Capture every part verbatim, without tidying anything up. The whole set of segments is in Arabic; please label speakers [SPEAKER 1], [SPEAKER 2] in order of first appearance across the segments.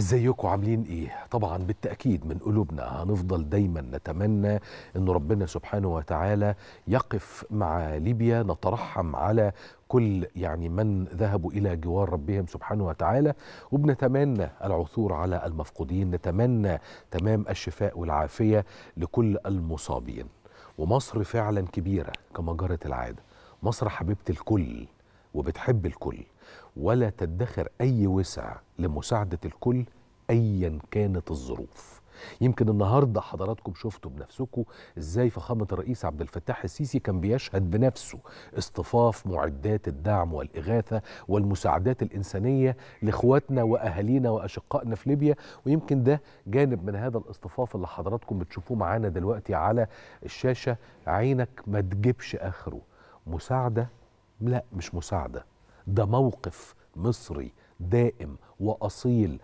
[SPEAKER 1] ازيكم عاملين ايه؟ طبعا بالتأكيد من قلوبنا هنفضل دايما نتمنى ان ربنا سبحانه وتعالى يقف مع ليبيا، نترحم على كل يعني من ذهبوا الى جوار ربهم سبحانه وتعالى، وبنتمنى العثور على المفقودين، نتمنى تمام الشفاء والعافية لكل المصابين. ومصر فعلا كبيرة كما جرت العادة، مصر حبيبة الكل وبتحب الكل، ولا تدخر أي وسع لمساعدة الكل أيا كانت الظروف. يمكن النهاردة حضراتكم شفتوا بنفسكم إزاي فخامة الرئيس عبد الفتاح السيسي كان بيشهد بنفسه اصطفاف معدات الدعم والإغاثة والمساعدات الإنسانية لإخواتنا وأهالينا وأشقائنا في ليبيا. ويمكن ده جانب من هذا الاصطفاف اللي حضراتكم بتشوفوه معانا دلوقتي على الشاشة. عينك ما تجيبش آخره مساعدة، لا مش مساعدة، ده موقف مصري دائم وأصيل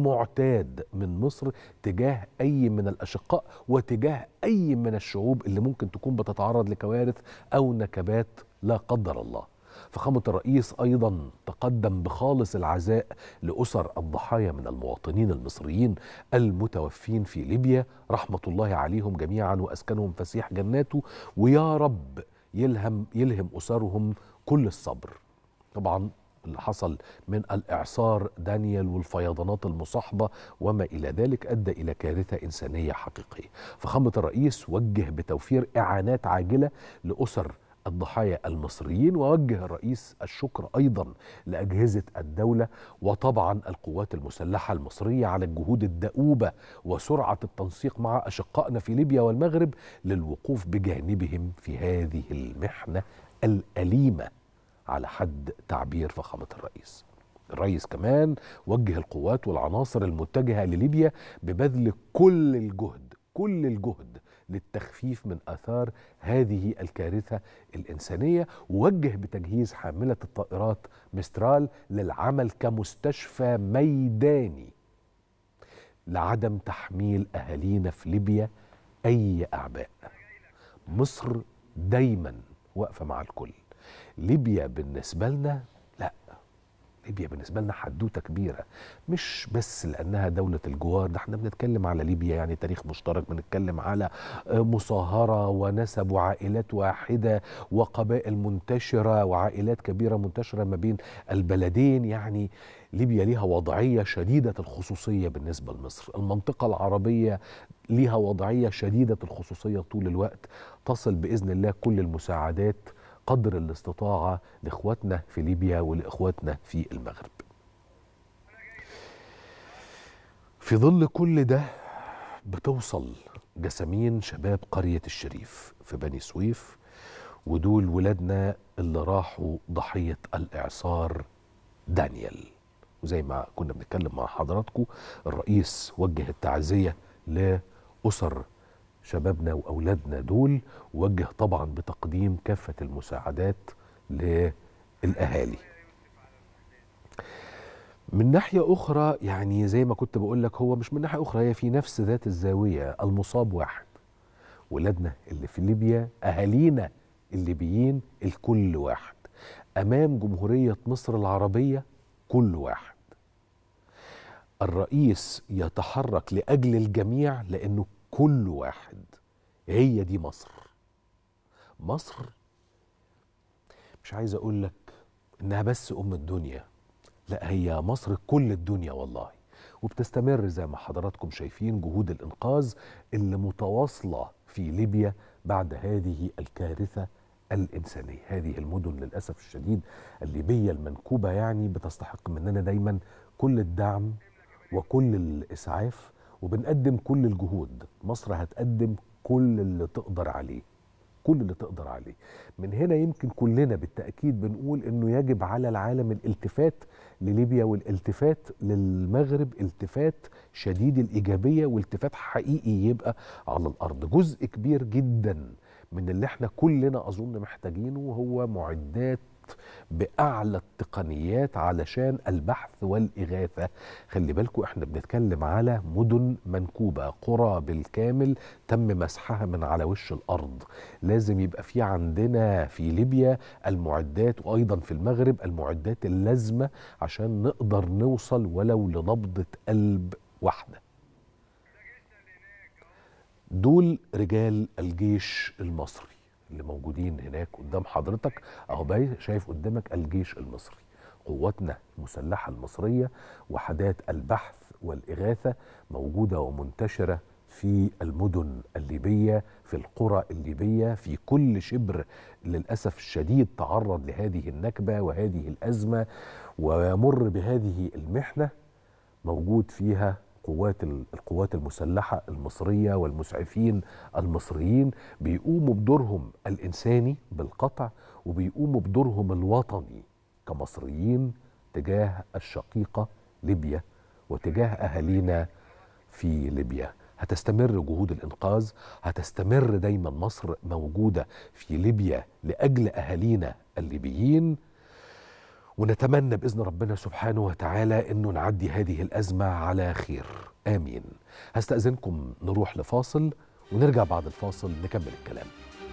[SPEAKER 1] ومعتاد من مصر تجاه أي من الأشقاء وتجاه أي من الشعوب اللي ممكن تكون بتتعرض لكوارث أو نكبات لا قدر الله. فخامة الرئيس أيضا تقدم بخالص العزاء لأسر الضحايا من المواطنين المصريين المتوفين في ليبيا، رحمة الله عليهم جميعا وأسكنهم فسيح جناته، ويا رب يلهم يلهم أسرهم كل الصبر. طبعا اللي حصل من الإعصار دانيال والفيضانات المصاحبة وما إلى ذلك أدى إلى كارثة إنسانية حقيقية. فخامة الرئيس وجه بتوفير إعانات عاجلة لأسر الضحايا المصريين، ووجه الرئيس الشكر أيضا لأجهزة الدولة وطبعا القوات المسلحة المصرية على الجهود الدؤوبة وسرعة التنسيق مع أشقائنا في ليبيا والمغرب للوقوف بجانبهم في هذه المحنة الأليمة على حد تعبير فخامة الرئيس. الرئيس كمان وجه القوات والعناصر المتجهة لليبيا ببذل كل الجهد كل الجهد للتخفيف من آثار هذه الكارثة الإنسانية، ووجه بتجهيز حاملة الطائرات مسترال للعمل كمستشفى ميداني لعدم تحميل أهالينا في ليبيا أي أعباء. مصر دايما واقفة مع الكل. ليبيا بالنسبة لنا لا، ليبيا بالنسبة لنا حدوتة كبيرة، مش بس لأنها دولة الجوار، ده احنا بنتكلم على ليبيا يعني تاريخ مشترك، بنتكلم على مصاهرة ونسب وعائلات واحدة وقبائل منتشرة وعائلات كبيرة منتشرة ما بين البلدين. يعني ليبيا ليها وضعية شديدة الخصوصية بالنسبة لمصر، المنطقة العربية ليها وضعية شديدة الخصوصية طول الوقت. تصل بإذن الله كل المساعدات قدر الاستطاعة لإخواتنا في ليبيا ولإخواتنا في المغرب. في ظل كل ده بتوصل جسامين شباب قرية الشريف في بني سويف، ودول ولادنا اللي راحوا ضحية الإعصار دانيال. وزي ما كنا بنتكلم مع حضراتكم، الرئيس وجه التعزية لأسر شبابنا وأولادنا دول، ووجه طبعا بتقديم كافة المساعدات للأهالي. من ناحية أخرى يعني زي ما كنت بقول لك، هو مش من ناحية أخرى، هي في نفس ذات الزاوية. المصاب واحد، ولادنا اللي في ليبيا، أهالينا الليبيين، الكل واحد أمام جمهورية مصر العربية، كل واحد. الرئيس يتحرك لأجل الجميع لأنه كل واحد. هي دي مصر. مصر مش عايز اقول لك انها بس ام الدنيا، لا هي مصر كل الدنيا والله. وبتستمر زي ما حضراتكم شايفين جهود الانقاذ اللي متواصلة في ليبيا بعد هذه الكارثة الإنسانية. هذه المدن للأسف الشديد الليبية المنكوبة يعني بتستحق مننا دايما كل الدعم وكل الإسعاف، وبنقدم كل الجهود. مصر هتقدم كل اللي تقدر عليه، كل اللي تقدر عليه. من هنا يمكن كلنا بالتأكيد بنقول إنه يجب على العالم الالتفات لليبيا والالتفات للمغرب، التفات شديد الإيجابية والتفات حقيقي يبقى على الأرض. جزء كبير جدا من اللي احنا كلنا أظن محتاجينه هو معدات بأعلى التقنيات علشان البحث والإغاثة. خلي بالكم احنا بنتكلم على مدن منكوبة، قرى بالكامل تم مسحها من على وش الأرض. لازم يبقى في عندنا في ليبيا المعدات، وأيضا في المغرب المعدات اللازمة عشان نقدر نوصل ولو لنبضة قلب واحدة. دول رجال الجيش المصري اللي موجودين هناك قدام حضرتك اهو، باين شايف قدامك الجيش المصري، قواتنا المسلحة المصرية، وحدات البحث والإغاثة موجودة ومنتشرة في المدن الليبية، في القرى الليبية، في كل شبر للأسف الشديد تعرض لهذه النكبة وهذه الأزمة ويمر بهذه المحنة، موجود فيها قوات القوات المسلحة المصرية والمسعفين المصريين بيقوموا بدورهم الإنساني بالقطع، وبيقوموا بدورهم الوطني كمصريين تجاه الشقيقة ليبيا وتجاه أهالينا في ليبيا. هتستمر جهود الإنقاذ، هتستمر دايما مصر موجودة في ليبيا لأجل أهالينا الليبيين، ونتمنى بإذن ربنا سبحانه وتعالى أنه نعدي هذه الأزمة على خير، آمين. هستأذنكم نروح لفاصل ونرجع بعد الفاصل نكمل الكلام.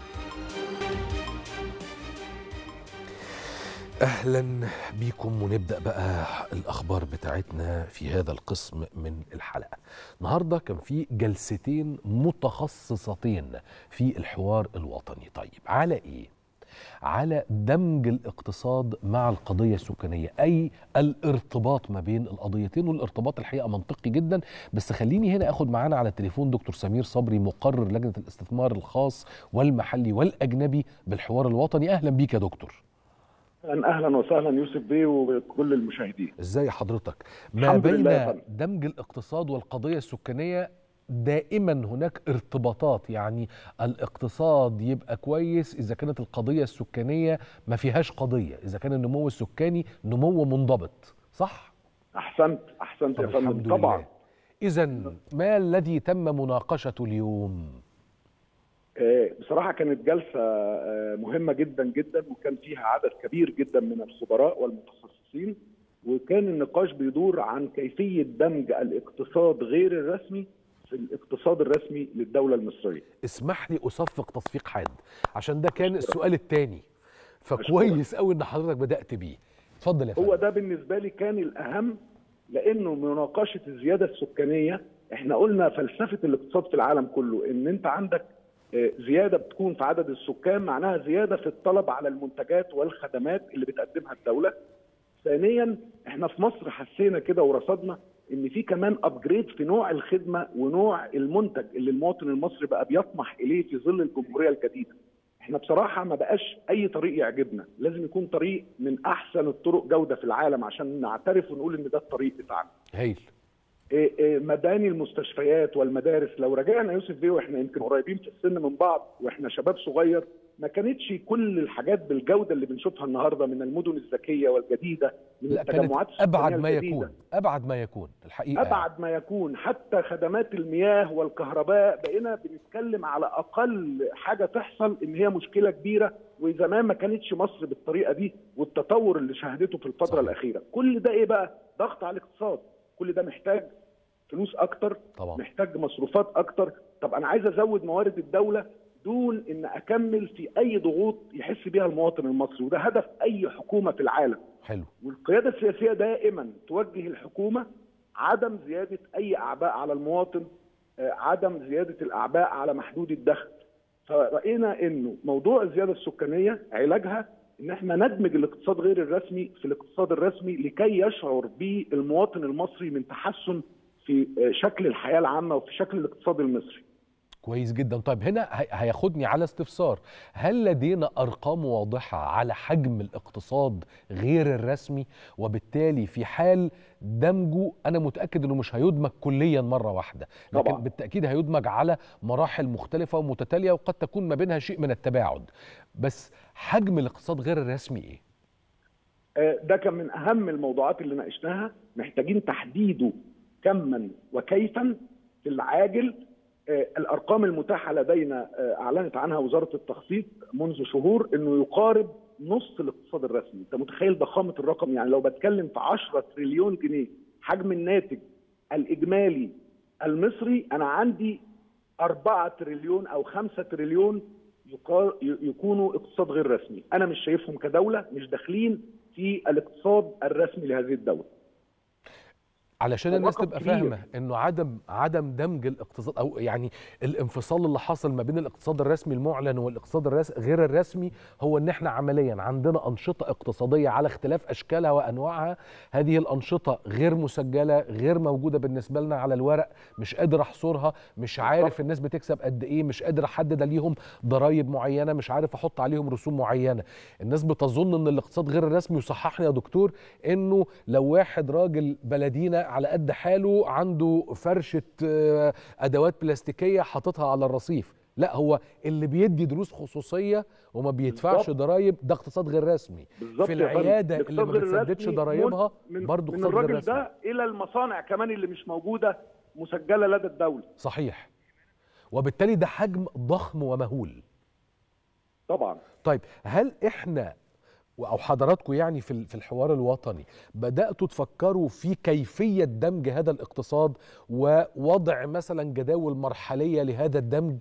[SPEAKER 1] أهلا بيكم، ونبدأ بقى الأخبار بتاعتنا في هذا القسم من الحلقة. النهاردة كان في جلستين متخصصتين في الحوار الوطني. طيب على إيه؟ على دمج الاقتصاد مع القضية السكانية، أي الارتباط ما بين القضيتين، والارتباط الحقيقة منطقي جدا. بس خليني هنا أخد معانا على التليفون دكتور سمير صبري، مقرر لجنة الاستثمار الخاص والمحلي والأجنبي بالحوار الوطني. أهلا بيك يا دكتور.
[SPEAKER 2] أهلا وسهلا يوسف بيه وكل المشاهدين.
[SPEAKER 1] ازاي حضرتك؟ ما بين دمج الاقتصاد والقضية السكانية دائما هناك ارتباطات، يعني الاقتصاد يبقى كويس إذا كانت القضية السكانية ما فيهاش قضية، إذا كان النمو السكاني نمو منضبط، صح؟
[SPEAKER 2] أحسنت أحسنت يا فندم. طبعا.
[SPEAKER 1] إذا ما الذي تم مناقشته اليوم؟
[SPEAKER 2] بصراحة كانت جلسة مهمة جدا جدا، وكان فيها عدد كبير جدا من الخبراء والمتخصصين، وكان النقاش بيدور عن كيفية دمج الاقتصاد غير الرسمي في الاقتصاد الرسمي للدولة المصرية.
[SPEAKER 1] اسمح لي أصفق تصفيق حاد عشان ده كان السؤال الثاني، فكويس قوي ان حضرتك بدأت بيه. اتفضل يا فندم.
[SPEAKER 2] هو ده بالنسبة لي كان الأهم، لأنه مناقشة الزيادة السكانية، احنا قلنا فلسفة الاقتصاد في العالم كله ان انت عندك زيادة بتكون في عدد السكان معناها زيادة في الطلب على المنتجات والخدمات اللي بتقدمها الدولة. ثانيا احنا في مصر حسينا كده ورصدنا ان في كمان ابجريد في نوع الخدمة ونوع المنتج اللي المواطن المصري بقى بيطمح اليه في ظل الجمهورية الجديدة. احنا بصراحة ما بقاش اي طريق يعجبنا، لازم يكون طريق من احسن الطرق جودة في العالم عشان نعترف ونقول ان ده الطريق بتاعنا.
[SPEAKER 1] هايل.
[SPEAKER 2] مباني المستشفيات والمدارس، لو رجعنا يوسف بيه واحنا يمكن قريبين في السن من بعض واحنا شباب صغير، ما كانتش كل الحاجات بالجوده اللي بنشوفها النهارده من المدن الذكيه والجديده، من
[SPEAKER 1] لا
[SPEAKER 2] التجمعات
[SPEAKER 1] كانت ابعد ما يكون، ابعد ما يكون الحقيقه،
[SPEAKER 2] ابعد ما يكون. حتى خدمات المياه والكهرباء بقينا بنتكلم على اقل حاجه تحصل ان هي مشكله كبيره، وزمان ما كانتش مصر بالطريقه دي والتطور اللي شهدته في الفتره صحيح. الاخيره. كل ده ايه بقى؟ ضغط على الاقتصاد. كل ده محتاج فلوس اكتر طبعا. محتاج مصروفات اكتر. طب انا عايز ازود موارد الدوله دون ان اكمل في اي ضغوط يحس بيها المواطن المصري، وده هدف اي حكومه في العالم.
[SPEAKER 1] حلو.
[SPEAKER 2] والقياده السياسيه دائما توجه الحكومه عدم زياده اي اعباء على المواطن، عدم زياده الاعباء على محدود الدخل. فرأينا انه موضوع الزياده السكانيه علاجها ان احنا ندمج الاقتصاد غير الرسمي في الاقتصاد الرسمي لكي يشعر بالمواطن المصري من تحسن في شكل الحياة العامة وفي شكل الاقتصاد المصري.
[SPEAKER 1] كويس جدا. طيب هنا هياخدني على استفسار، هل لدينا أرقام واضحة على حجم الاقتصاد غير الرسمي؟ وبالتالي في حال دمجه أنا متأكد أنه مش هيدمج كليا مرة واحدة، لكن طبعا. بالتأكيد هيدمج على مراحل مختلفة ومتتالية وقد تكون ما بينها شيء من التباعد. بس حجم الاقتصاد غير الرسمي إيه؟
[SPEAKER 2] ده كان من أهم الموضوعات اللي ناقشناها، محتاجين تحديده كما وكيفا في العاجل. الارقام المتاحه لدينا اعلنت عنها وزاره التخطيط منذ شهور انه يقارب نص الاقتصاد الرسمي. انت متخيل ضخامه الرقم؟ يعني لو بتكلم في عشرة تريليون جنيه حجم الناتج الاجمالي المصري، انا عندي أربعة تريليون او خمسة تريليون يكونوا اقتصاد غير رسمي. انا مش شايفهم كدوله مش داخلين في الاقتصاد الرسمي لهذه الدوله.
[SPEAKER 1] علشان الناس تبقى فاهمه انه عدم عدم دمج الاقتصاد او يعني الانفصال اللي حصل ما بين الاقتصاد الرسمي المعلن والاقتصاد الرسمي غير الرسمي، هو ان احنا عمليا عندنا انشطه اقتصاديه على اختلاف اشكالها وانواعها. هذه الانشطه غير مسجله، غير موجوده بالنسبه لنا على الورق، مش قادر احصرها، مش عارف الناس بتكسب قد ايه، مش قادر احدد ليهم ضرائب معينه، مش عارف احط عليهم رسوم معينه. الناس بتظن ان الاقتصاد غير الرسمي، وصححني يا دكتور، انه لو واحد راجل بلدينا على قد حاله عنده فرشة أدوات بلاستيكية حاططها على الرصيف، لا، هو اللي بيدي دروس خصوصية وما بيدفعش ضرايب، ده اقتصاد غير رسمي. في العيادة اللي ما بتسددش ضرايبها برضه اقتصاد غير رسمي.
[SPEAKER 2] من الراجل ده إلى المصانع كمان اللي مش موجودة مسجلة لدى الدولة.
[SPEAKER 1] صحيح. وبالتالي ده حجم ضخم ومهول.
[SPEAKER 2] طبعا.
[SPEAKER 1] طيب، هل احنا أو حضراتكم يعني في في الحوار الوطني بدأتوا تفكروا في كيفية دمج هذا الاقتصاد ووضع مثلا جداول مرحلية لهذا الدمج؟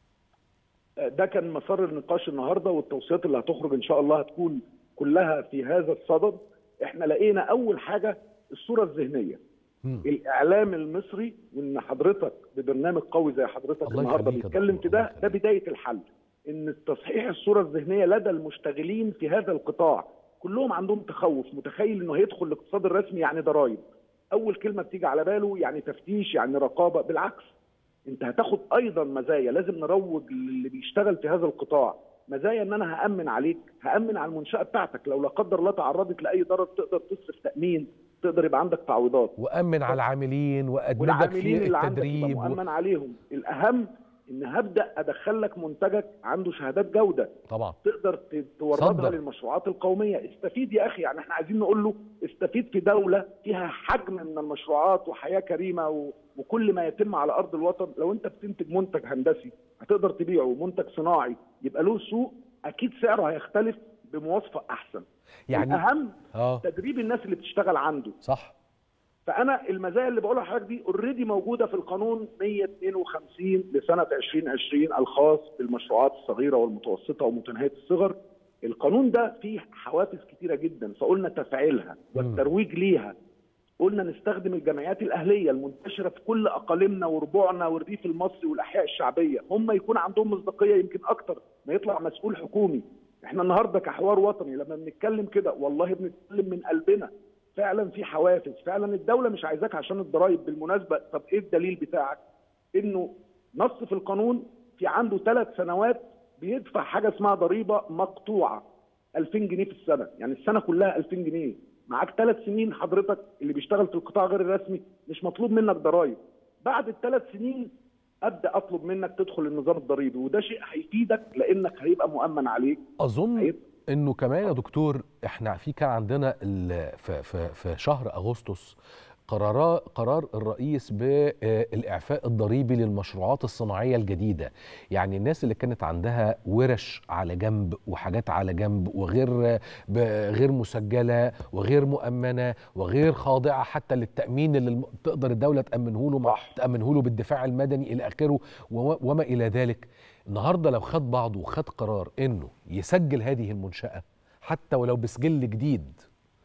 [SPEAKER 2] ده كان مسار النقاش النهارده، والتوصيات اللي هتخرج إن شاء الله هتكون كلها في هذا الصدد. احنا لقينا أول حاجة الصورة الذهنية. م. الإعلام المصري، وإن حضرتك ببرنامج قوي زي حضرتك النهارده بيتكلم في ده، ده بداية الحل. ان تصحيح الصوره الذهنيه لدى المشتغلين في هذا القطاع، كلهم عندهم تخوف، متخيل انه هيدخل الاقتصاد الرسمي يعني ضرائب. اول كلمه بتيجي على باله يعني تفتيش، يعني رقابه. بالعكس، انت هتاخد ايضا مزايا. لازم نروج للي بيشتغل في هذا القطاع مزايا، ان انا هامن عليك، هامن على المنشاه بتاعتك، لو لا قدر الله تعرضت لاي ضرر تقدر تصرف تامين، تقدر يبقى عندك تعويضات.
[SPEAKER 1] وامن على العاملين وادمجك في التدريب،
[SPEAKER 2] وامن عليهم. الاهم ان هبدا ادخل لك منتجك عنده شهادات جوده
[SPEAKER 1] طبعا
[SPEAKER 2] تقدر توردها للمشروعات القوميه. استفيد يا اخي، يعني احنا عايزين نقول له استفيد في دوله فيها حجم من المشروعات وحياه كريمه و... وكل ما يتم على ارض الوطن. لو انت بتنتج منتج هندسي هتقدر تبيعه، منتج صناعي يبقى له سوق، اكيد سعره هيختلف بمواصفه احسن. يعني الاهم أوه. تدريب الناس اللي بتشتغل عنده.
[SPEAKER 1] صح.
[SPEAKER 2] فانا المزايا اللي بقولها لحضرتك دي اوريدي موجوده في القانون مية واتنين وخمسين لسنه ألفين وعشرين الخاص بالمشروعات الصغيره والمتوسطه ومتناهيه الصغر. القانون ده فيه حوافز كتيره جدا، فقلنا تفعيلها والترويج ليها. قلنا نستخدم الجمعيات الاهليه المنتشره في كل اقاليمنا وربوعنا والريف المصري والاحياء الشعبيه، هم يكون عندهم مصداقيه يمكن اكتر ما يطلع مسؤول حكومي. احنا النهارده كحوار وطني لما بنتكلم كده والله بنتكلم من قلبنا. فعلا في حوافز، فعلا الدوله مش عايزاك عشان الضرايب. بالمناسبه، طب ايه الدليل بتاعك؟ انه نص في القانون في عنده ثلاث سنوات بيدفع حاجه اسمها ضريبه مقطوعه ألفين جنيه في السنه، يعني السنه كلها ألفين جنيه. معاك ثلاث سنين حضرتك اللي بيشتغل في القطاع غير الرسمي مش مطلوب منك ضرايب. بعد الثلاث سنين ابدا اطلب منك تدخل النظام الضريبي، وده شيء هيفيدك لانك هيبقى مؤمن عليك.
[SPEAKER 1] اظن هيبقى انه كمان يا دكتور احنا في كان عندنا في في في شهر اغسطس قرار قرار الرئيس بالاعفاء الضريبي للمشروعات الصناعيه الجديده. يعني الناس اللي كانت عندها ورش على جنب وحاجات على جنب وغير غير مسجله وغير مؤمنه وغير خاضعه حتى للتامين اللي تقدر الدوله تامنه له تامنه له بالدفاع المدني الى اخره وما الى ذلك. النهارده لو خد بعضه وخد قرار انه يسجل هذه المنشاه حتى ولو بسجل جديد،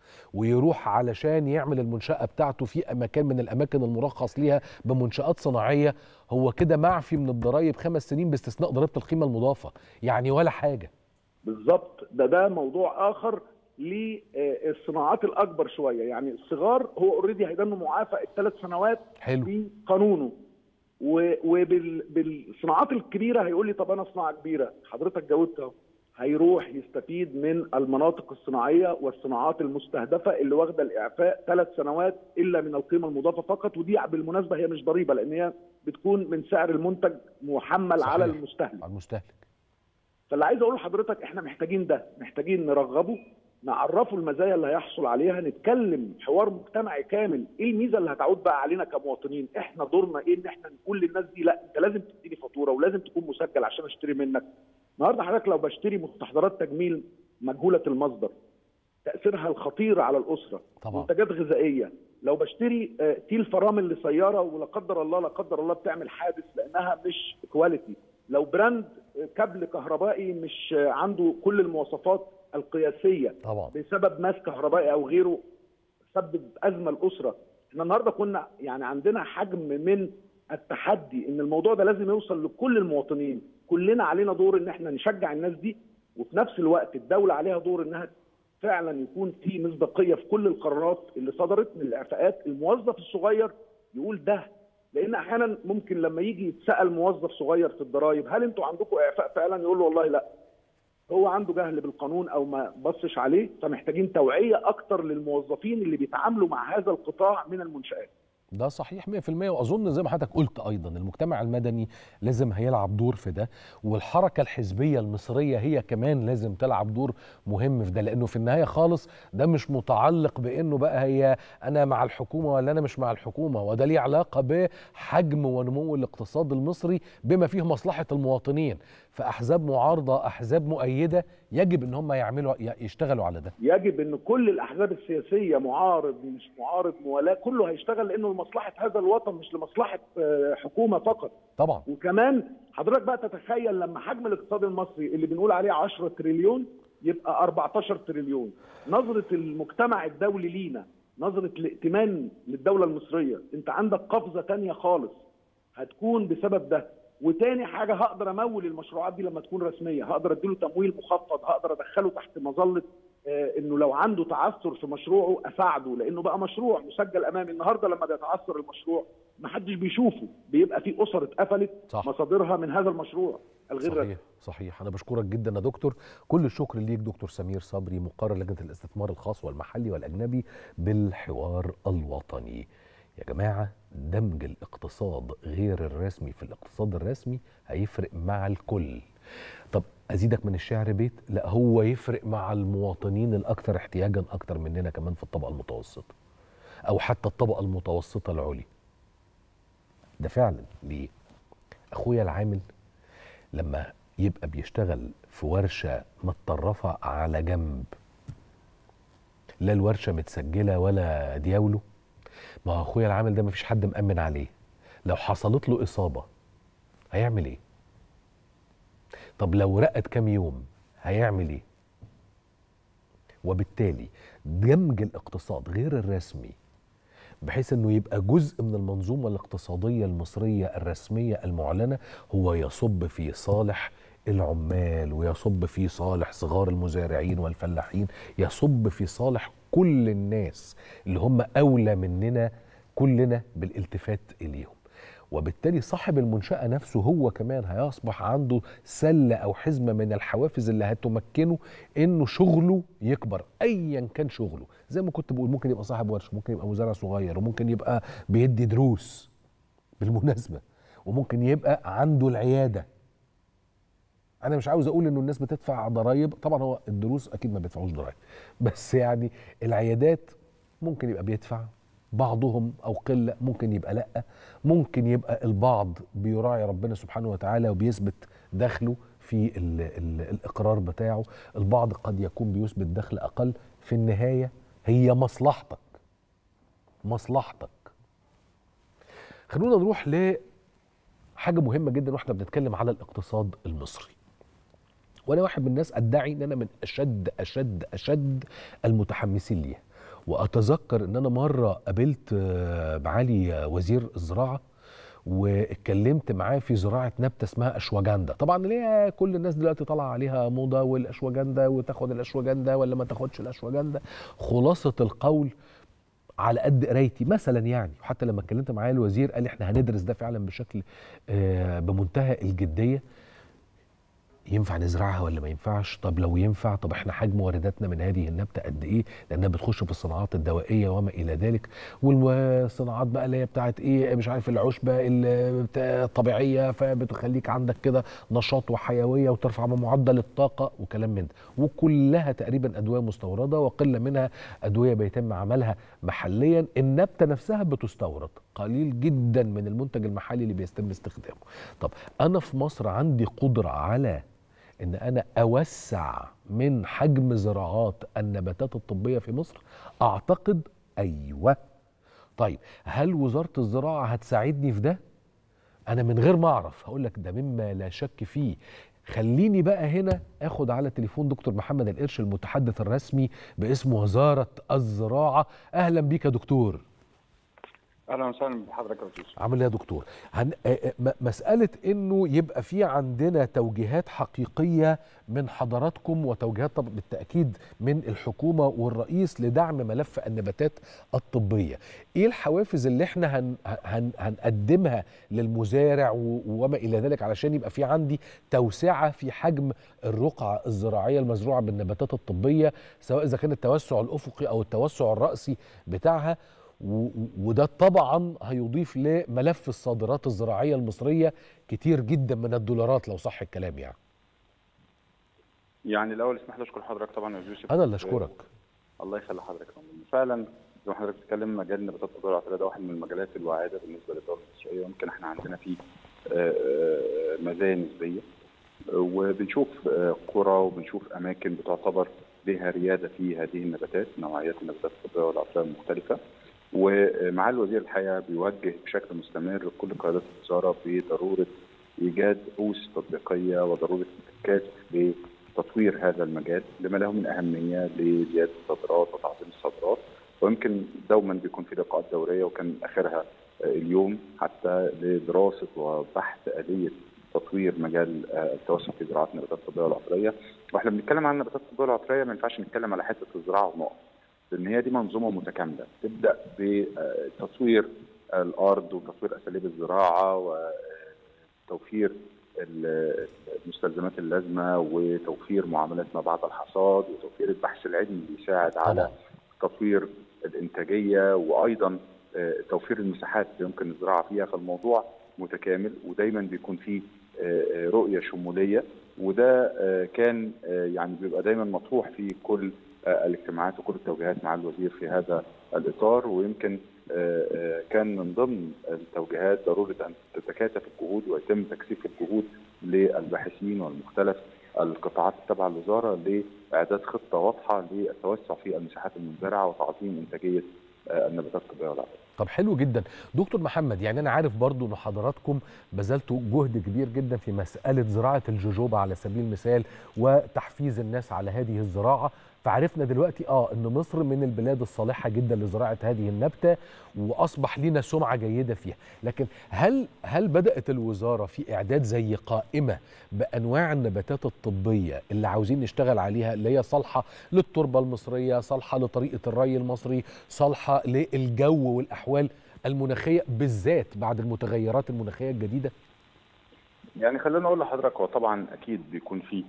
[SPEAKER 1] ويروح علشان يعمل المنشأة بتاعته في مكان من الأماكن المرخص ليها بمنشآت صناعية، هو كده معفي من الضرايب خمس سنين باستثناء ضريبة القيمة المضافة، يعني ولا حاجة.
[SPEAKER 2] بالظبط. ده ده موضوع آخر للصناعات الأكبر شوية. يعني الصغار هو اوريدي هيدانه معافى الثلاث سنوات
[SPEAKER 1] حلو
[SPEAKER 2] في قانونه، وبالصناعات الكبيرة هيقول لي طب أنا صناعة كبيرة، حضرتك جاوبت، هيروح يستفيد من المناطق الصناعيه والصناعات المستهدفه اللي واخده الاعفاء ثلاث سنوات الا من القيمه المضافه فقط. ودي بالمناسبه هي مش ضريبه، لان هي بتكون من سعر المنتج محمل على المستهلك.
[SPEAKER 1] على المستهلك.
[SPEAKER 2] فاللي عايز اقوله لحضرتك احنا محتاجين ده، محتاجين نرغبه، نعرفه المزايا اللي هيحصل عليها، نتكلم حوار مجتمعي كامل. ايه الميزه اللي هتعود بقى علينا كمواطنين؟ احنا دورنا ايه؟ ان احنا نقول للناس دي لا انت لازم تديني فاتوره ولازم تكون مسجل عشان اشتري منك. النهارده حضرتك لو بشتري مستحضرات تجميل مجهوله المصدر، تاثيرها الخطير على الاسره.
[SPEAKER 1] طبعا.
[SPEAKER 2] منتجات غذائيه، لو بشتري تيل فرامل لسياره ولا قدر الله لا قدر الله بتعمل حادث لانها مش كواليتي، لو براند كابل كهربائي مش عنده كل المواصفات القياسيه
[SPEAKER 1] طبعا
[SPEAKER 2] بسبب ماس كهربائي او غيره، سبب ازمه الاسره. احنا النهارده كنا يعني عندنا حجم من التحدي ان الموضوع ده لازم يوصل لكل المواطنين، كلنا علينا دور ان احنا نشجع الناس دي، وفي نفس الوقت الدوله عليها دور انها فعلا يكون في مصداقيه في كل القرارات اللي صدرت من الاعفاءات. الموظف الصغير يقول ده، لان احيانا ممكن لما يجي يتسال موظف صغير في الضرايب هل انتوا عندكم اعفاء فعلا، يقول له والله لا، هو عنده جهل بالقانون او ما بصش عليه. فمحتاجين توعيه اكتر للموظفين اللي بيتعاملوا مع هذا القطاع من المنشآت.
[SPEAKER 1] ده صحيح مية في المية، واظن زي ما حضرتك قلت ايضا المجتمع المدني لازم هيلعب دور في ده، والحركه الحزبيه المصريه هي كمان لازم تلعب دور مهم في ده، لانه في النهايه خالص ده مش متعلق بانه بقى هي انا مع الحكومه ولا انا مش مع الحكومه، وده ليه علاقه بحجم ونمو الاقتصاد المصري بما فيه مصلحه المواطنين. فاحزاب معارضه احزاب مؤيده يجب ان هم يعملوا يشتغلوا على ده.
[SPEAKER 2] يجب ان كل الاحزاب السياسيه، معارض مش معارض موالاه، كله هيشتغل لانه لمصلحه هذا الوطن مش لمصلحه حكومه فقط.
[SPEAKER 1] طبعا.
[SPEAKER 2] وكمان حضرتك بقى تتخيل لما حجم الاقتصاد المصري اللي بنقول عليه عشرة تريليون يبقى أربعتاشر تريليون، نظره المجتمع الدولي لينا، نظره الائتمان للدوله المصريه، انت عندك قفزه ثانيه خالص هتكون بسبب ده. وتاني حاجه هقدر امول المشروعات دي لما تكون رسميه، هقدر اديله تمويل مخفض، هقدر ادخله تحت مظله آه انه لو عنده تعثر في مشروعه اساعده، لانه بقى مشروع مسجل امامي. النهارده لما بيتعثر المشروع ما حدش بيشوفه، بيبقى في اسر اتقفلت صح. مصادرها من هذا المشروع الغير
[SPEAKER 1] صحيح صحيح. انا بشكرك جدا يا دكتور، كل الشكر ليك دكتور سمير صبري، مقرر لجنه الاستثمار الخاص والمحلي والاجنبي بالحوار الوطني. يا جماعة دمج الاقتصاد غير الرسمي في الاقتصاد الرسمي هيفرق مع الكل. طب أزيدك من الشعر بيت، لا هو يفرق مع المواطنين الأكثر احتياجا أكتر مننا كمان في الطبقة المتوسطة أو حتى الطبقة المتوسطة العليا. ده فعلا ليه؟ أخويا العامل لما يبقى بيشتغل في ورشة متطرفة على جنب، لا الورشة متسجلة ولا دياوله، ما هو اخويا العامل ده مفيش حد مأمن عليه، لو حصلت له إصابة هيعمل ايه؟ طب لو رقد كام يوم هيعمل ايه؟ وبالتالي دمج الاقتصاد غير الرسمي بحيث انه يبقى جزء من المنظومة الاقتصادية المصرية الرسمية المعلنة هو يصب في صالح العمال، ويصب في صالح صغار المزارعين والفلاحين، يصب في صالح كل الناس اللي هم أولى مننا كلنا بالالتفات إليهم. وبالتالي صاحب المنشأة نفسه هو كمان هيصبح عنده سلة أو حزمة من الحوافز اللي هتمكنه إنه شغله يكبر أيا كان شغله. زي ما كنت بقول ممكن يبقى صاحب ورشة، ممكن يبقى مزارع صغير، وممكن يبقى بيدي دروس بالمناسبة، وممكن يبقى عنده العيادة. أنا مش عاوز أقول إنه الناس بتدفع ضرايب، طبعا هو الدروس أكيد ما بيدفعوش ضرايب، بس يعني العيادات ممكن يبقى بيدفع بعضهم أو قلة، ممكن يبقى لأ، ممكن يبقى البعض بيراعي ربنا سبحانه وتعالى وبيثبت دخله في ال ال الإقرار بتاعه، البعض قد يكون بيثبت دخل أقل. في النهاية هي مصلحتك مصلحتك. خلونا نروح لحاجة مهمة جدا واحنا بنتكلم على الاقتصاد المصري، وانا واحد من الناس ادعي ان انا من اشد اشد اشد المتحمسين ليها. واتذكر ان انا مره قابلت معالي وزير الزراعه واتكلمت معاه في زراعه نبته اسمها اشواجندا. طبعا ليه كل الناس دلوقتي طالعه عليها موضه والاشواجندا، وتاخد الاشواجندا ولا ما تاخدش الاشواجندا. خلاصه القول على قد قرايتي مثلا يعني، وحتى لما اتكلمت معاه الوزير قال لي احنا هندرس ده فعلا بشكل بمنتهى الجديه. ينفع نزرعها ولا ما ينفعش؟ طب لو ينفع، طب احنا حجم وارداتنا من هذه النبته قد ايه؟ لانها بتخش في الصناعات الدوائيه وما الى ذلك، والصناعات بقى اللي هي بتاعت ايه مش عارف العشبه الطبيعيه، فبتخليك عندك كده نشاط وحيويه وترفع من معدل الطاقه وكلام من ده، وكلها تقريبا ادويه مستورده، وقله منها ادويه بيتم عملها محليا. النبته نفسها بتستورد، قليل جدا من المنتج المحلي اللي بيتم استخدامه. طب انا في مصر عندي قدره على ان انا اوسع من حجم زراعات النباتات الطبيه في مصر؟ اعتقد ايوه. طيب هل وزاره الزراعه هتساعدني في ده؟ انا من غير ما اعرف هقول لك ده مما لا شك فيه. خليني بقى هنا اخد على تليفون دكتور محمد القرش المتحدث الرسمي باسم وزاره الزراعه. اهلا بيك يا دكتور.
[SPEAKER 3] اهلا وسهلا بحضرتك يا استاذ.
[SPEAKER 1] عامل ايه يا دكتور؟ هن... مساله انه يبقى في عندنا توجيهات حقيقيه من حضراتكم وتوجيهات طب بالتاكيد من الحكومه والرئيس لدعم ملف النباتات الطبيه، ايه الحوافز اللي احنا هن... هن... هنقدمها للمزارع و... وما الى ذلك علشان يبقى في عندي توسعه في حجم الرقعه الزراعيه المزروعه بالنباتات الطبيه، سواء اذا كان التوسع الافقي او التوسع الراسي بتاعها، وده طبعا هيضيف لملف الصادرات الزراعية المصرية كتير جدا من الدولارات لو صح الكلام يعني.
[SPEAKER 3] يعني الأول اسمح لي أشكر حضرتك طبعا يا يوسف.
[SPEAKER 1] أنا اللي أشكرك.
[SPEAKER 3] الله يخلي حضرتك. فعلا زي ما حضرتك بتتكلم مجال النباتات الطبية والعطرية ده واحد من المجالات الواعدة بالنسبة للدولة المصرية، ويمكن احنا عندنا فيه مزايا نسبية، وبنشوف قرى وبنشوف أماكن بتعتبر لها ريادة في هذه النباتات، نوعيات النباتات الطبية والعطرية المختلفة. ومع الوزير الحقيقه بيوجه بشكل مستمر كل قيادات الوزاره بضروره ايجاد بحوث تطبيقيه وضروره التكاتف لتطوير هذا المجال لما له من اهميه لزياده الصادرات وتعظيم الصادرات. ويمكن دوما بيكون في لقاءات دوريه وكان اخرها اليوم حتى لدراسه وبحث اليه تطوير مجال التوسع في زراعه النباتات الطبيه والعطريه. واحنا بنتكلم عن النباتات الطبيه والعطريه ما ينفعش نتكلم على حته الزراعه ونقف، لأن هي دي منظومة متكاملة تبدأ بتطوير الأرض وتطوير أساليب الزراعة وتوفير المستلزمات اللازمة وتوفير معاملات ما بعد الحصاد وتوفير البحث العلمي اللي يساعد على تطوير الإنتاجية وأيضا توفير المساحات اللي يمكن الزراعة فيها. فالموضوع متكامل ودايما بيكون فيه رؤية شمولية، وده كان يعني بيبقى دايما مطروح في كل الاجتماعات وكل التوجيهات مع الوزير في هذا الإطار. ويمكن كان من ضمن التوجيهات ضرورة أن تتكاتف الجهود ويتم تكثيف الجهود للباحثين والمختلف القطاعات التابعة للوزارة لإعداد خطة واضحة للتوسع في المساحات المزرعة وتعظيم إنتاجية النباتات الطبية والعطرية.
[SPEAKER 1] طب حلو جدا دكتور محمد، يعني أنا عارف برضو أن حضراتكم بذلتوا جهد كبير جدا في مسألة زراعة الجوجوبا على سبيل المثال وتحفيز الناس على هذه الزراعة، فعرفنا دلوقتي اه ان مصر من البلاد الصالحه جدا لزراعه هذه النبته واصبح لنا سمعه جيده فيها، لكن هل هل بدات الوزاره في اعداد زي قائمه بانواع النباتات الطبيه اللي عاوزين نشتغل عليها، اللي هي صالحه للتربه المصريه، صالحه لطريقه الري المصري، صالحه للجو والاحوال المناخيه بالذات بعد المتغيرات المناخيه الجديده؟
[SPEAKER 3] يعني خلينا اقول لحضرتك هو طبعا اكيد بيكون فيه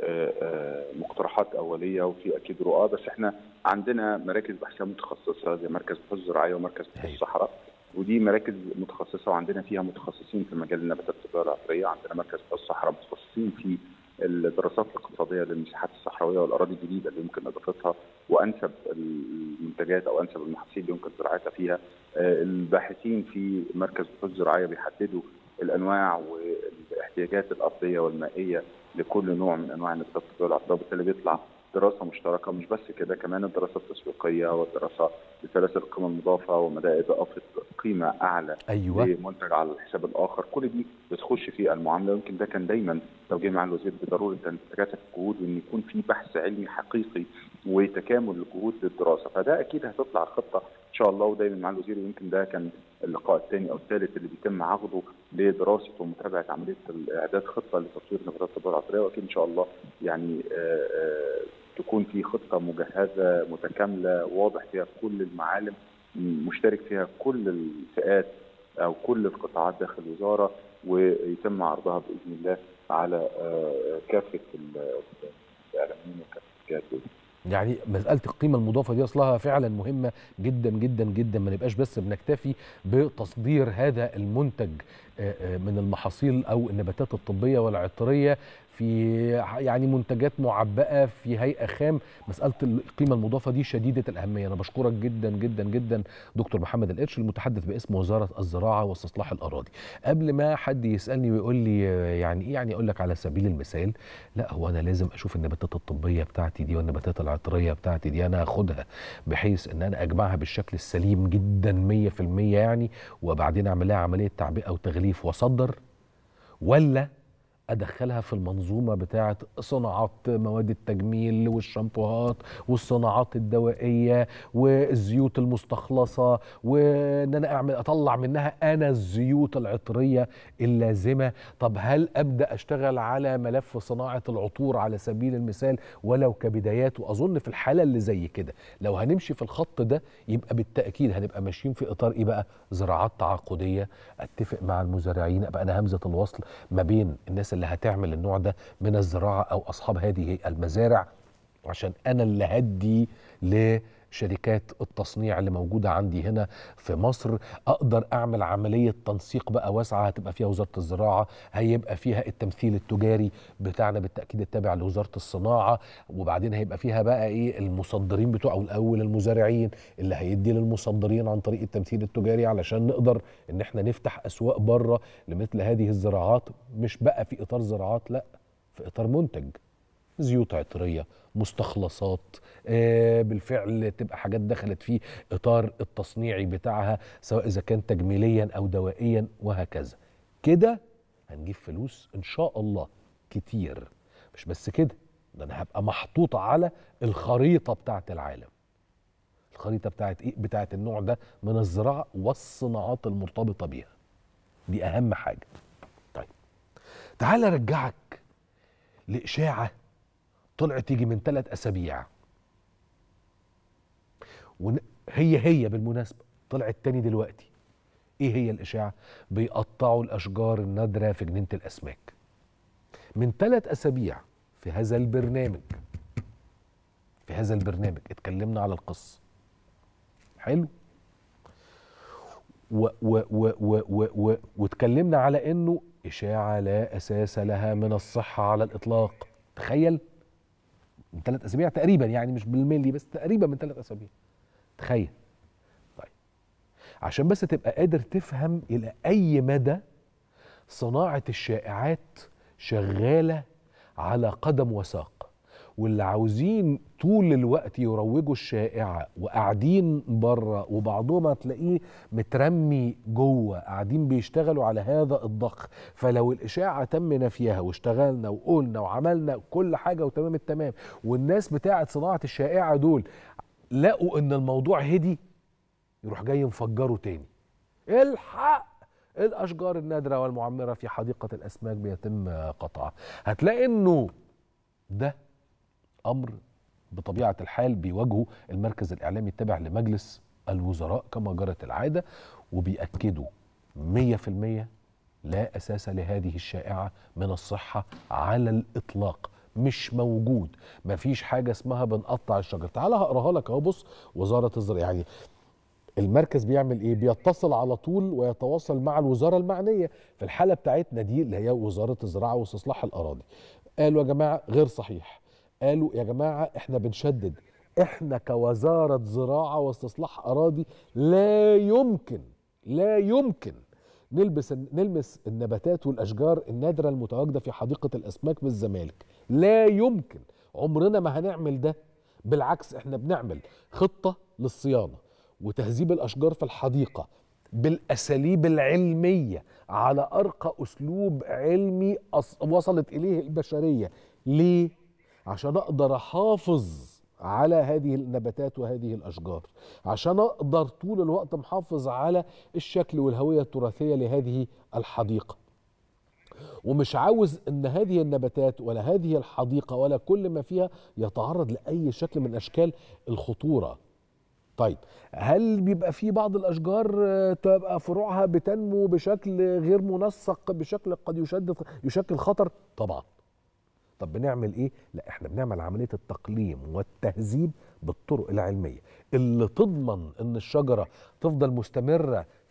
[SPEAKER 3] مقترحات اوليه وفي اكيد رؤى، بس احنا عندنا مراكز بحثيه متخصصه زي مركز بحوث زراعيه ومركز بحوث الصحراء، ودي مراكز متخصصه وعندنا فيها متخصصين في مجال النباتات الطبيه والعطريه. عندنا مركز بحوث الصحراء متخصصين في الدراسات الاقتصاديه للمساحات الصحراويه والاراضي الجديده اللي يمكن اضافتها وانسب المنتجات او انسب المحاصيل اللي يمكن زراعتها فيها. الباحثين في مركز بحوث زراعيه بيحددوا الانواع والاحتياجات الارضيه والمائيه لكل نوع من انواع النباتات الطبيه والعطريه، وبالتالي بيطلع دراسه مشتركه. مش بس كده، كمان الدراسه التسويقيه والدراسه لسلاسل القيمه المضافه ومدى اضافه قيمه اعلى
[SPEAKER 1] أيوة.
[SPEAKER 3] لمنتج على الحساب الاخر، كل دي بتخش في المعامله. يمكن ده كان دايما توجيه مع الوزير بضروره ان تتكاتف الجهود وان يكون في بحث علمي حقيقي وتكامل الجهود للدراسه، فده اكيد هتطلع الخطه ان شاء الله. ودايما مع الوزير يمكن ده كان اللقاء الثاني او الثالث اللي بيتم عقده لدراسه ومتابعه عمليه اعداد خطه لتطوير النباتات الطبيه والعطريه، واكيد ان شاء الله يعني آآ آآ تكون في خطه مجهزه متكامله واضح فيها كل المعالم مشترك فيها كل الفئات او كل القطاعات داخل الوزاره، ويتم عرضها باذن الله على كافه الاعلاميين وكافه الجهات.
[SPEAKER 1] يعني مسألة القيمة المضافة دي أصلها فعلا مهمة جدا جدا جدا، ما نبقاش بس بنكتفي بتصدير هذا المنتج من المحاصيل او النباتات الطبيه والعطريه في يعني منتجات معبأة في هيئة خام. مسألة القيمة المضافة دي شديدة الأهمية. أنا بشكرك جدا جدا جدا دكتور محمد القرش المتحدث باسم وزارة الزراعة واستصلاح الأراضي. قبل ما حد يسألني ويقول لي يعني إيه، يعني أقول لك على سبيل المثال، لا هو أنا لازم أشوف النباتات الطبية بتاعتي دي والنباتات العطرية بتاعتي دي أنا أخدها بحيث أن أنا أجمعها بالشكل السليم جدا مية في المية يعني، وبعدين أعمل لها عملية تعبئة وتغليف وأصدر، ولا أدخلها في المنظومة بتاعة صناعات مواد التجميل والشامبوهات والصناعات الدوائية والزيوت المستخلصة، وإن أنا أعمل أطلع منها أنا الزيوت العطرية اللازمة. طب هل أبدأ أشتغل على ملف صناعة العطور على سبيل المثال ولو كبدايات؟ وأظن في الحالة اللي زي كده لو هنمشي في الخط ده يبقى بالتأكيد هنبقى ماشيين في إطار إيه بقى؟ زراعات تعاقدية. أتفق مع المزارعين، أبقى أنا همزة الوصل ما بين الناس اللي هتعمل النوع ده من الزراعة أو أصحاب هذه المزارع، عشان أنا اللي هدي لشركات التصنيع اللي موجودة عندي هنا في مصر. أقدر أعمل عملية تنسيق بقى واسعة هتبقى فيها وزارة الزراعة، هيبقى فيها التمثيل التجاري بتاعنا بالتأكيد التابع لوزارة الصناعة، وبعدين هيبقى فيها بقى إيه المصدرين بتوعه الأول المزارعين اللي هيدي للمصدرين عن طريق التمثيل التجاري علشان نقدر إن احنا نفتح أسواق بره لمثل هذه الزراعات، مش بقى في إطار زراعات، لا في إطار منتج، زيوت عطرية، مستخلصات، آه بالفعل تبقى حاجات دخلت في إطار التصنيعي بتاعها سواء إذا كان تجميليا أو دوائيا وهكذا. كده هنجيب فلوس إن شاء الله كتير. مش بس كده، ده أنا هبقى محطوطة على الخريطة بتاعت العالم. الخريطة بتاعت إيه؟ بتاعت النوع ده من الزراعة والصناعات المرتبطة بيها. دي أهم حاجة. طيب تعال أرجعك لإشاعة طلعت تيجي من ثلاث أسابيع، وهي هي بالمناسبة طلعت تاني دلوقتي. إيه هي الإشاعة؟ بيقطعوا الأشجار النادرة في جنينة الأسماك. من ثلاث أسابيع في هذا البرنامج في هذا البرنامج اتكلمنا على القصة. حلو. و و و و و و واتكلمنا على إنه إشاعة لا أساس لها من الصحة على الإطلاق. تخيل، من ثلاث أسابيع تقريبا، يعني مش بالملي بس تقريبا من ثلاث أسابيع. تخيل. طيب عشان بس تبقى قادر تفهم إلى أي مدى صناعة الشائعات شغالة على قدم وساق، واللي عاوزين طول الوقت يروجوا الشائعة وقاعدين بره وبعضهم هتلاقيه مترمي جوه قاعدين بيشتغلوا على هذا الضخ. فلو الإشاعة تم نفيها واشتغلنا وقلنا وعملنا كل حاجة وتمام التمام والناس بتاعة صناعة الشائعة دول لقوا ان الموضوع هدي، يروح جاي مفجروا تاني. الحق الأشجار النادرة والمعمرة في حديقة الأسماك بيتم قطعها. هتلاقي انه ده أمر بطبيعة الحال بيواجهه المركز الإعلامي التابع لمجلس الوزراء كما جرت العادة، وبيأكدوا مية في المية لا أساس لهذه الشائعة من الصحة على الإطلاق. مش موجود. مفيش حاجة اسمها بنقطع الشجر. تعال هقراها لك اهو. بص، وزارة الزراعة يعني المركز بيعمل ايه؟ بيتصل على طول ويتواصل مع الوزارة المعنية. في الحالة بتاعتنا دي اللي هي وزارة الزراعة واستصلاح الأراضي، قالوا يا جماعة غير صحيح. قالوا يا جماعة احنا بنشدد، احنا كوزارة زراعة واستصلاح أراضي لا يمكن لا يمكن نلبس نلمس النباتات والأشجار النادرة المتواجدة في حديقة الأسماك بالزمالك. لا يمكن، عمرنا ما هنعمل ده. بالعكس احنا بنعمل خطة للصيانة وتهذيب الأشجار في الحديقة بالأساليب العلمية على أرقى أسلوب علمي وصلت إليه البشرية. ليه؟ عشان أقدر أحافظ على هذه النباتات وهذه الأشجار، عشان أقدر طول الوقت محافظ على الشكل والهوية التراثية لهذه الحديقة. ومش عاوز ان هذه النباتات ولا هذه الحديقة ولا كل ما فيها يتعرض لأي شكل من أشكال الخطورة. طيب هل بيبقى في بعض الأشجار تبقى فروعها بتنمو بشكل غير منسق، بشكل قد يشد يشكل خطر؟ طبعا. طب بنعمل ايه؟ لا احنا بنعمل عملية التقليم والتهذيب بالطرق العلمية اللي تضمن ان الشجرة تفضل مستمرة في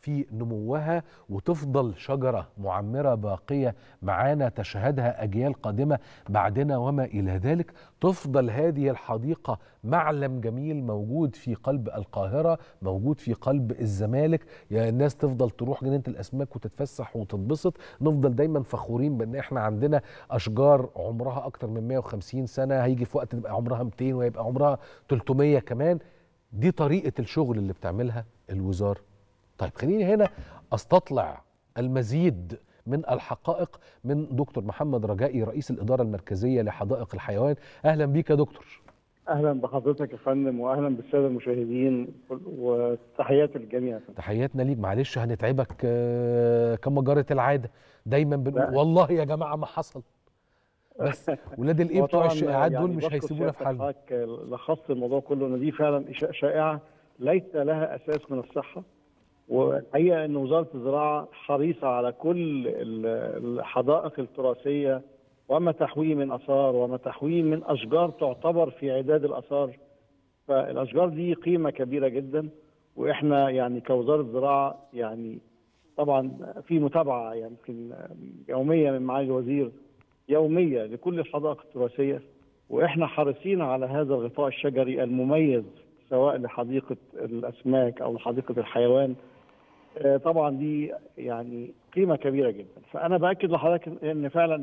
[SPEAKER 1] في نموها وتفضل شجرة معمرة باقية معانا تشهدها أجيال قادمة بعدنا وما إلى ذلك. تفضل هذه الحديقة معلم جميل موجود في قلب القاهرة، موجود في قلب الزمالك، يا الناس تفضل تروح جنينة الأسماك وتتفسح وتتبسط. نفضل دايما فخورين بأن احنا عندنا أشجار عمرها أكتر من مئة وخمسين سنة، هيجي في وقت تبقى عمرها مئتين ويبقى عمرها ثلاثمئة كمان. دي طريقة الشغل اللي بتعملها الوزارة. طيب خليني هنا أستطلع المزيد من الحقائق من دكتور محمد رجائي رئيس الإدارة المركزية لحدائق الحيوان. أهلا بيك يا دكتور.
[SPEAKER 4] اهلا بحضرتك يا فندم، واهلا بالساده المشاهدين، وتحياتي للجميع.
[SPEAKER 1] تحياتنا ليك. معلش هنتعبك كما جرت العاده، دايما بنقول والله يا جماعه ما حصل، بس ولاد الايه بتوع الشائعات دول مش هيسيبونا في حالنا.
[SPEAKER 4] لخصت الموضوع كله ان دي فعلا شائعه ليس لها اساس من الصحه، والحقيقه ان وزاره الزراعه حريصه على كل الحدائق التراثيه وما تحويه من اثار وما تحويه من اشجار تعتبر في عداد الاثار. فالاشجار دي قيمه كبيره جدا، واحنا يعني كوزاره زراعه يعني طبعا في متابعه يمكن يوميه من معالي الوزير، يوميه لكل الحدائق التراثيه، واحنا حريصين على هذا الغطاء الشجري المميز سواء لحديقه الاسماك او لحديقه الحيوان. طبعا دي يعني قيمه كبيره جدا. فانا باكد لحضرتك ان فعلا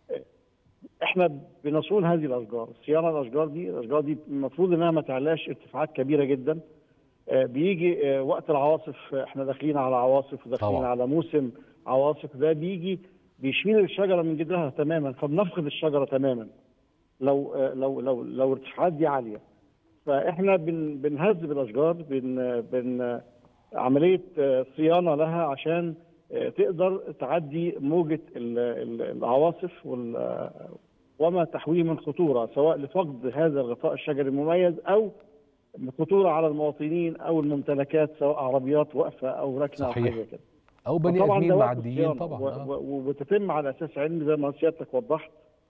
[SPEAKER 4] احنا بنصون هذه الاشجار، صيانه الاشجار دي، الاشجار دي المفروض انها ما تعلاش ارتفاعات كبيره جدا. بيجي وقت العواصف، احنا داخلين على عواصف وداخلين طبعا على موسم عواصف، ده بيجي بيشيل الشجره من جذرها تماما، فبنفقد الشجره تماما لو لو لو لو الارتفاعات دي عاليه. فاحنا بن بنهذب الاشجار، بن بن عمليه صيانه لها عشان تقدر تعدي موجة العواصف وما تحويه من خطورة، سواء لفقد هذا الغطاء الشجري المميز أو خطورة على المواطنين أو الممتلكات، سواء عربيات واقفة أو ركنة أو حاجة كده،
[SPEAKER 1] أو بني آدمين معديين طبعا. آه.
[SPEAKER 4] وبتتم على أساس علمي زي ما سيادتك وضحت.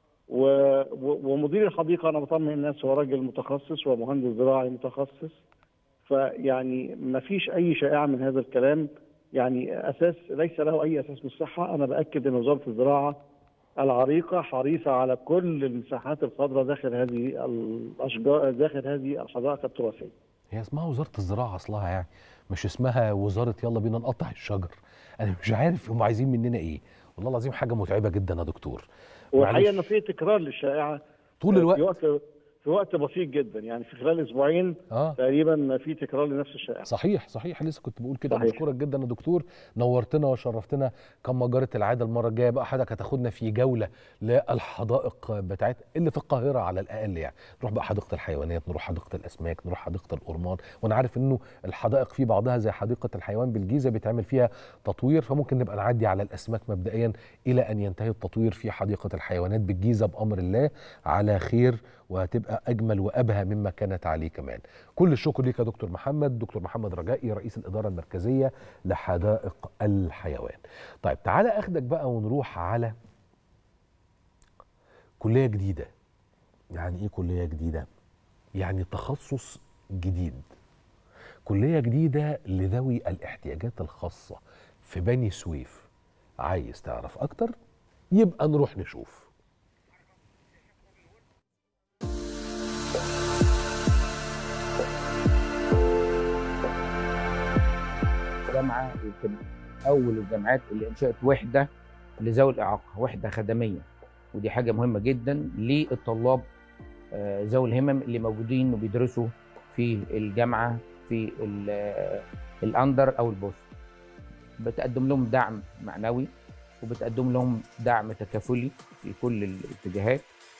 [SPEAKER 4] ومدير الحديقة أنا بطمن الناس هو راجل متخصص ومهندس زراعي متخصص، فيعني ما فيش أي شائعة من هذا الكلام، يعني اساس ليس له اي اساس من الصحه. انا باكد ان وزاره الزراعه العريقه حريصه على كل المساحات الخضراء داخل هذه الاشجار، داخل هذه الحدائق التراثيه.
[SPEAKER 1] هي اسمها وزاره الزراعه اصلها، يعني مش اسمها وزاره يلا بينا نقطع الشجر. انا مش عارف هم عايزين مننا ايه، والله العظيم حاجه متعبه جدا يا دكتور.
[SPEAKER 4] والحقيقه انه في تكرار للشائعه
[SPEAKER 1] طول الوقت،
[SPEAKER 4] في وقت في وقت بسيط جدا، يعني في خلال اسبوعين آه. تقريبا في تكرار لنفس الشائعه.
[SPEAKER 1] صحيح صحيح، لسه كنت بقول كده. بشكرك جدا يا دكتور، نورتنا وشرفتنا كما جرت العاده. المره الجايه بقى حضرتك هتاخدنا في جوله للحدائق بتاعت اللي في القاهره على الاقل، يعني نروح بقى حديقه الحيوانات، نروح حديقه الاسماك، نروح حديقه الأورمان. وانا عارف انه الحدائق في بعضها زي حديقه الحيوان بالجيزه بيتعمل فيها تطوير، فممكن نبقى نعدي على الاسماك مبدئيا الى ان ينتهي التطوير في حديقه الحيوانات بالجيزه بامر الله على خير، وهتبقى اجمل وابهى مما كانت عليه كمان. كل الشكر ليك يا دكتور محمد، دكتور محمد رجائي رئيس الاداره المركزيه لحدائق الحيوان. طيب تعالى اخدك بقى ونروح على كليه جديده. يعني ايه كليه جديده؟ يعني تخصص جديد، كليه جديده لذوي الاحتياجات الخاصه في بني سويف. عايز تعرف اكتر؟ يبقى نروح نشوف.
[SPEAKER 5] جامعه يمكن اول الجامعات اللي انشات وحده لذوي الاعاقه، وحده خدميه، ودي حاجه مهمه جدا للطلاب ذوي الهمم اللي موجودين وبيدرسوا في الجامعه في الاندر او البوست. بتقدم لهم دعم معنوي وبتقدم لهم دعم تكافلي في كل الاتجاهات،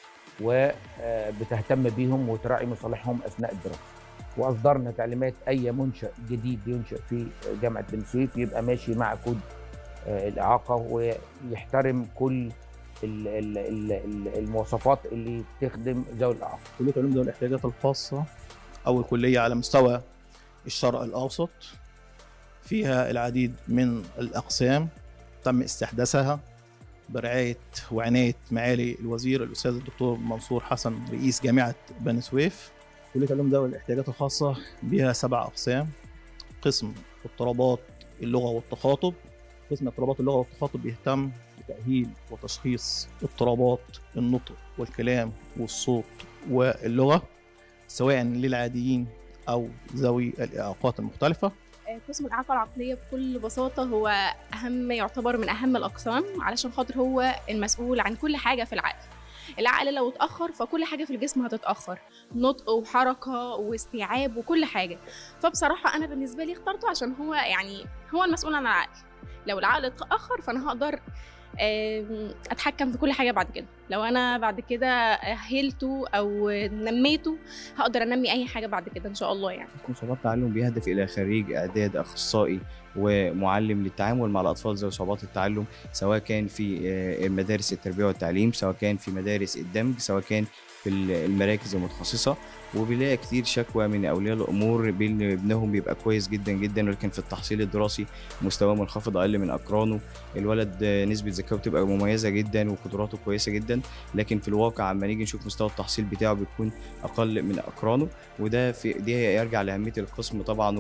[SPEAKER 5] وبتهتم بيهم وتراعي مصالحهم اثناء الدراسه. واصدرنا تعليمات اي منشأ جديد ينشأ في جامعه بني سويف يبقى ماشي مع كود الاعاقه ويحترم كل المواصفات اللي تخدم ذوي الاعاقه.
[SPEAKER 6] كليه علوم ذوي الاحتياجات الخاصه اول كليه على مستوى الشرق الاوسط، فيها العديد من الاقسام تم استحداثها برعايه وعنايه معالي الوزير الاستاذ الدكتور منصور حسن رئيس جامعه بني سويف. كليه علوم ذوي الاحتياجات الخاصه بها سبع اقسام: قسم اضطرابات اللغة والتخاطب. قسم اضطرابات اللغة والتخاطب بيهتم بتأهيل وتشخيص اضطرابات النطق والكلام والصوت واللغة سواء للعاديين أو ذوي الإعاقات المختلفة.
[SPEAKER 7] قسم الإعاقة العقلية بكل بساطة هو أهم، يعتبر من أهم الأقسام، علشان خاطر هو المسؤول عن كل حاجة في العقل. العقل لو اتأخر فكل حاجة في الجسم هتتأخر، نطق وحركة واستيعاب وكل حاجة. فبصراحة أنا بالنسبة لي اخترته عشان هو يعني هو المسؤول عن العقل. لو العقل اتأخر فأنا هقدر اتحكم في كل حاجه بعد كده. لو انا بعد كده اهلته او نميته هقدر انمي اي حاجه بعد كده ان شاء الله. يعني
[SPEAKER 8] صعوبات التعلم بيهدف الى خريج اعداد اخصائي ومعلم للتعامل مع الاطفال ذوي صعوبات التعلم، سواء كان في مدارس التربيه والتعليم، سواء كان في مدارس الدمج، سواء كان في المراكز المتخصصه. وبنلاقي كتير شكوى من اولياء الامور بان ابنهم بيبقى كويس جدا جدا ولكن في التحصيل الدراسي مستواه منخفض اقل من اقرانه. الولد نسبه ذكائه بتبقى مميزه جدا وقدراته كويسه جدا، لكن في الواقع عما نيجي نشوف مستوى التحصيل بتاعه بيكون اقل من اقرانه. وده في دي يرجع لاهميه القسم طبعا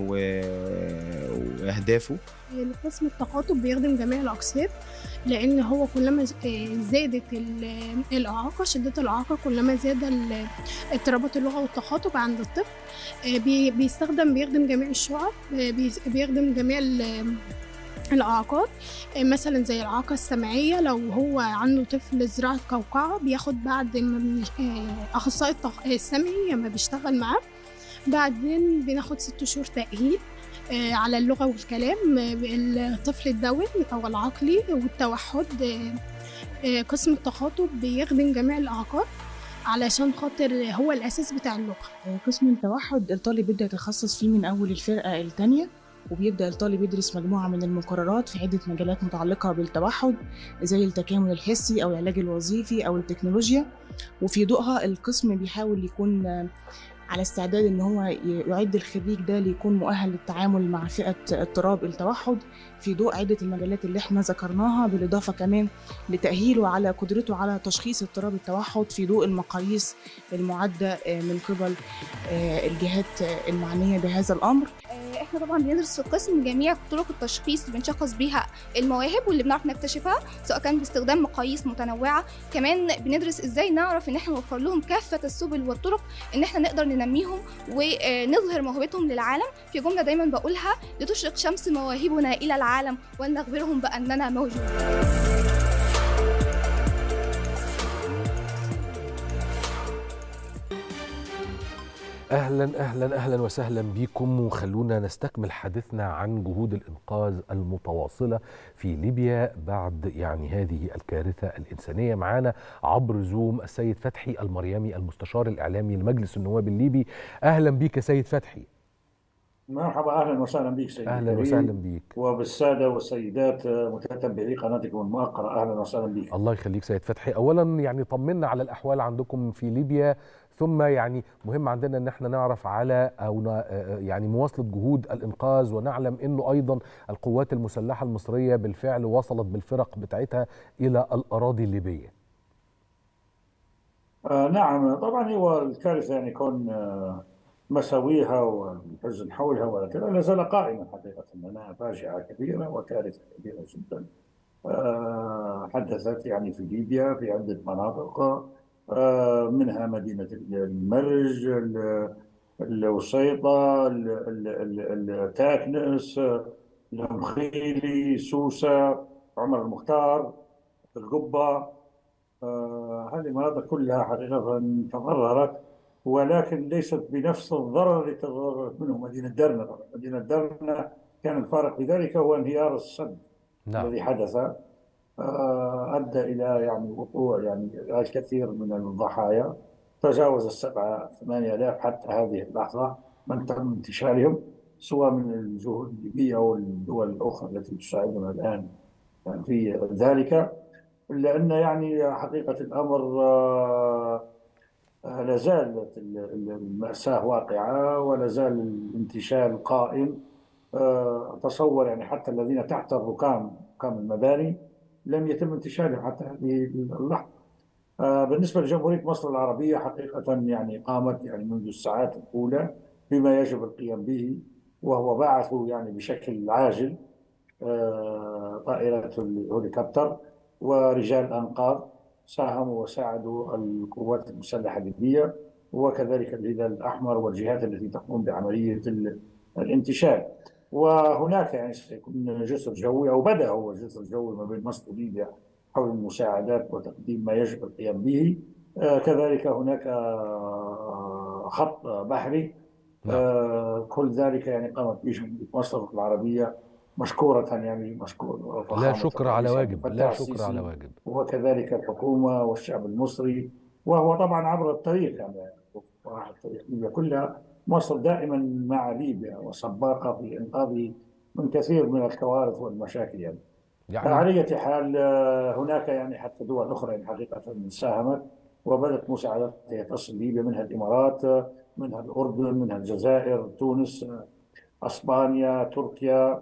[SPEAKER 8] واهدافه.
[SPEAKER 9] قسم التخاطب بيخدم جميع الاقسام، لان هو كلما زادت الاعاقه، شده الاعاقه، كلما زاد اضطرابات اللغه والتخاطب عند الطفل. بيستخدم بيخدم جميع الشعب، بيخدم جميع الاعاقات، مثلا زي الاعاقه السمعيه. لو هو عنده طفل زراعه قوقعه بياخد بعد ما اخصائي السمعي لما بيشتغل معاه، بعدين بناخد ست شهور تاهيل على اللغة والكلام. الطفل الداون أو العقلي والتوحد، قسم التخاطب بيخدم جميع الإعاقات علشان خاطر هو الأساس بتاع اللغة.
[SPEAKER 10] قسم التوحد الطالب بيبدأ يتخصص فيه من أول الفرقة الثانية، وبيبدأ الطالب يدرس مجموعة من المقررات في عدة مجالات متعلقة بالتوحد زي التكامل الحسي أو العلاج الوظيفي أو التكنولوجيا. وفي ضوءها القسم بيحاول يكون على استعداد ان هو يعد الخريج ده ليكون مؤهل للتعامل مع فئة اضطراب التوحد في ضوء عدة المجالات اللي احنا ذكرناها، بالإضافة كمان لتأهيله على قدرته على تشخيص اضطراب التوحد في ضوء المقاييس المعدة من قبل الجهات المعنية بهذا الأمر.
[SPEAKER 11] احنا طبعا بندرس في القسم جميع طرق التشخيص اللي بنشخص بيها المواهب واللي بنعرف نكتشفها، سواء كان باستخدام مقاييس متنوعة. كمان بندرس ازاي نعرف ان احنا نوفر لهم كافة السبل والطرق ان احنا نقدر ننميهم ونظهر موهبتهم للعالم. في جملة دايما بقولها: لتشرق شمس مواهبنا الى العالم ولنخبرهم باننا موجودون.
[SPEAKER 1] أهلا أهلا أهلا وسهلا بكم، وخلونا نستكمل حديثنا عن جهود الإنقاذ المتواصلة في ليبيا بعد يعني هذه الكارثة الإنسانية. معانا عبر زوم السيد فتحي المريمي، المستشار الإعلامي لمجلس النواب الليبي. أهلا بك سيد فتحي.
[SPEAKER 12] مرحبا، اهلا وسهلا بك سيدي.
[SPEAKER 1] اهلا وسهلا بك.
[SPEAKER 12] وبالساده والسيدات متتبعي قناتكم المؤقره، اهلا وسهلا بك.
[SPEAKER 1] الله يخليك سيد فتحي. اولا يعني طمنا على الاحوال عندكم في ليبيا، ثم يعني مهم عندنا ان احنا نعرف على او يعني مواصله جهود الانقاذ، ونعلم انه ايضا القوات المسلحه المصريه بالفعل وصلت بالفرق بتاعتها الى الاراضي الليبيه.
[SPEAKER 12] آه نعم، طبعا هو الكارثه يعني كون آه مساويها والحزن حولها وكذا لا زال قائما حقيقة، أنها فاجعة كبيرة وكارثة كبيرة جدا أه حدثت يعني في ليبيا في عدة مناطق، أه منها مدينة المرج، الوسيطة، التاكنس، المخيلي، سوسة، عمر المختار، القبة. أه هذه المناطق كلها حقيقة تضررت، ولكن ليست بنفس الضرر اللي تضررت منه مدينة درنا. مدينة درنا كان الفارق في ذلك هو انهيار السد. نعم. الذي حدث أدى إلى يعني وقوع يعني الكثير من الضحايا، تجاوز السبعة ثمانية آلاف حتى هذه اللحظة من تم انتشالهم، سواء من الجهود الليبية أو الدول الأخرى التي تساعدنا الآن يعني في ذلك. لأن يعني حقيقة الأمر لا زالت المأساة واقعة ولا زال الانتشال قائم. أتصور يعني حتى الذين تحت الركام، ركام المباني، لم يتم انتشالهم حتى هذه اللحظة. بالنسبة لجمهورية مصر العربية حقيقة يعني قامت يعني منذ الساعات الأولى بما يجب القيام به، وهو بعث يعني بشكل عاجل طائرة الهليكوبتر ورجال أنقاذ ساهموا وساعدوا القوات المسلحة الليبية، وكذلك الهلال الأحمر والجهات التي تقوم بعملية الانتشال. وهناك يعني سيكون جسر جوي أو بدأ هو جسر جوي ما بين مصر وليبيا حول المساعدات وتقديم ما يجب القيام به. كذلك هناك خط بحري. نعم. كل ذلك يعني قامت به جمهورية مصر العربية مشكورة، يعني مشكور
[SPEAKER 1] لا شكر على واجب، لا شكر على واجب،
[SPEAKER 12] وكذلك الحكومة والشعب المصري، وهو طبعا عبر التاريخ يعني ليبيا كلها مصر دائما مع ليبيا وسباقة في إنقاذ من كثير من الكوارث والمشاكل يعني. يعني على أي حال هناك يعني حتى دول أخرى يعني حقيقة ساهمت وبدأت مساعدتها تصل ليبيا، منها الإمارات، منها الأردن، منها الجزائر، تونس، أسبانيا، تركيا،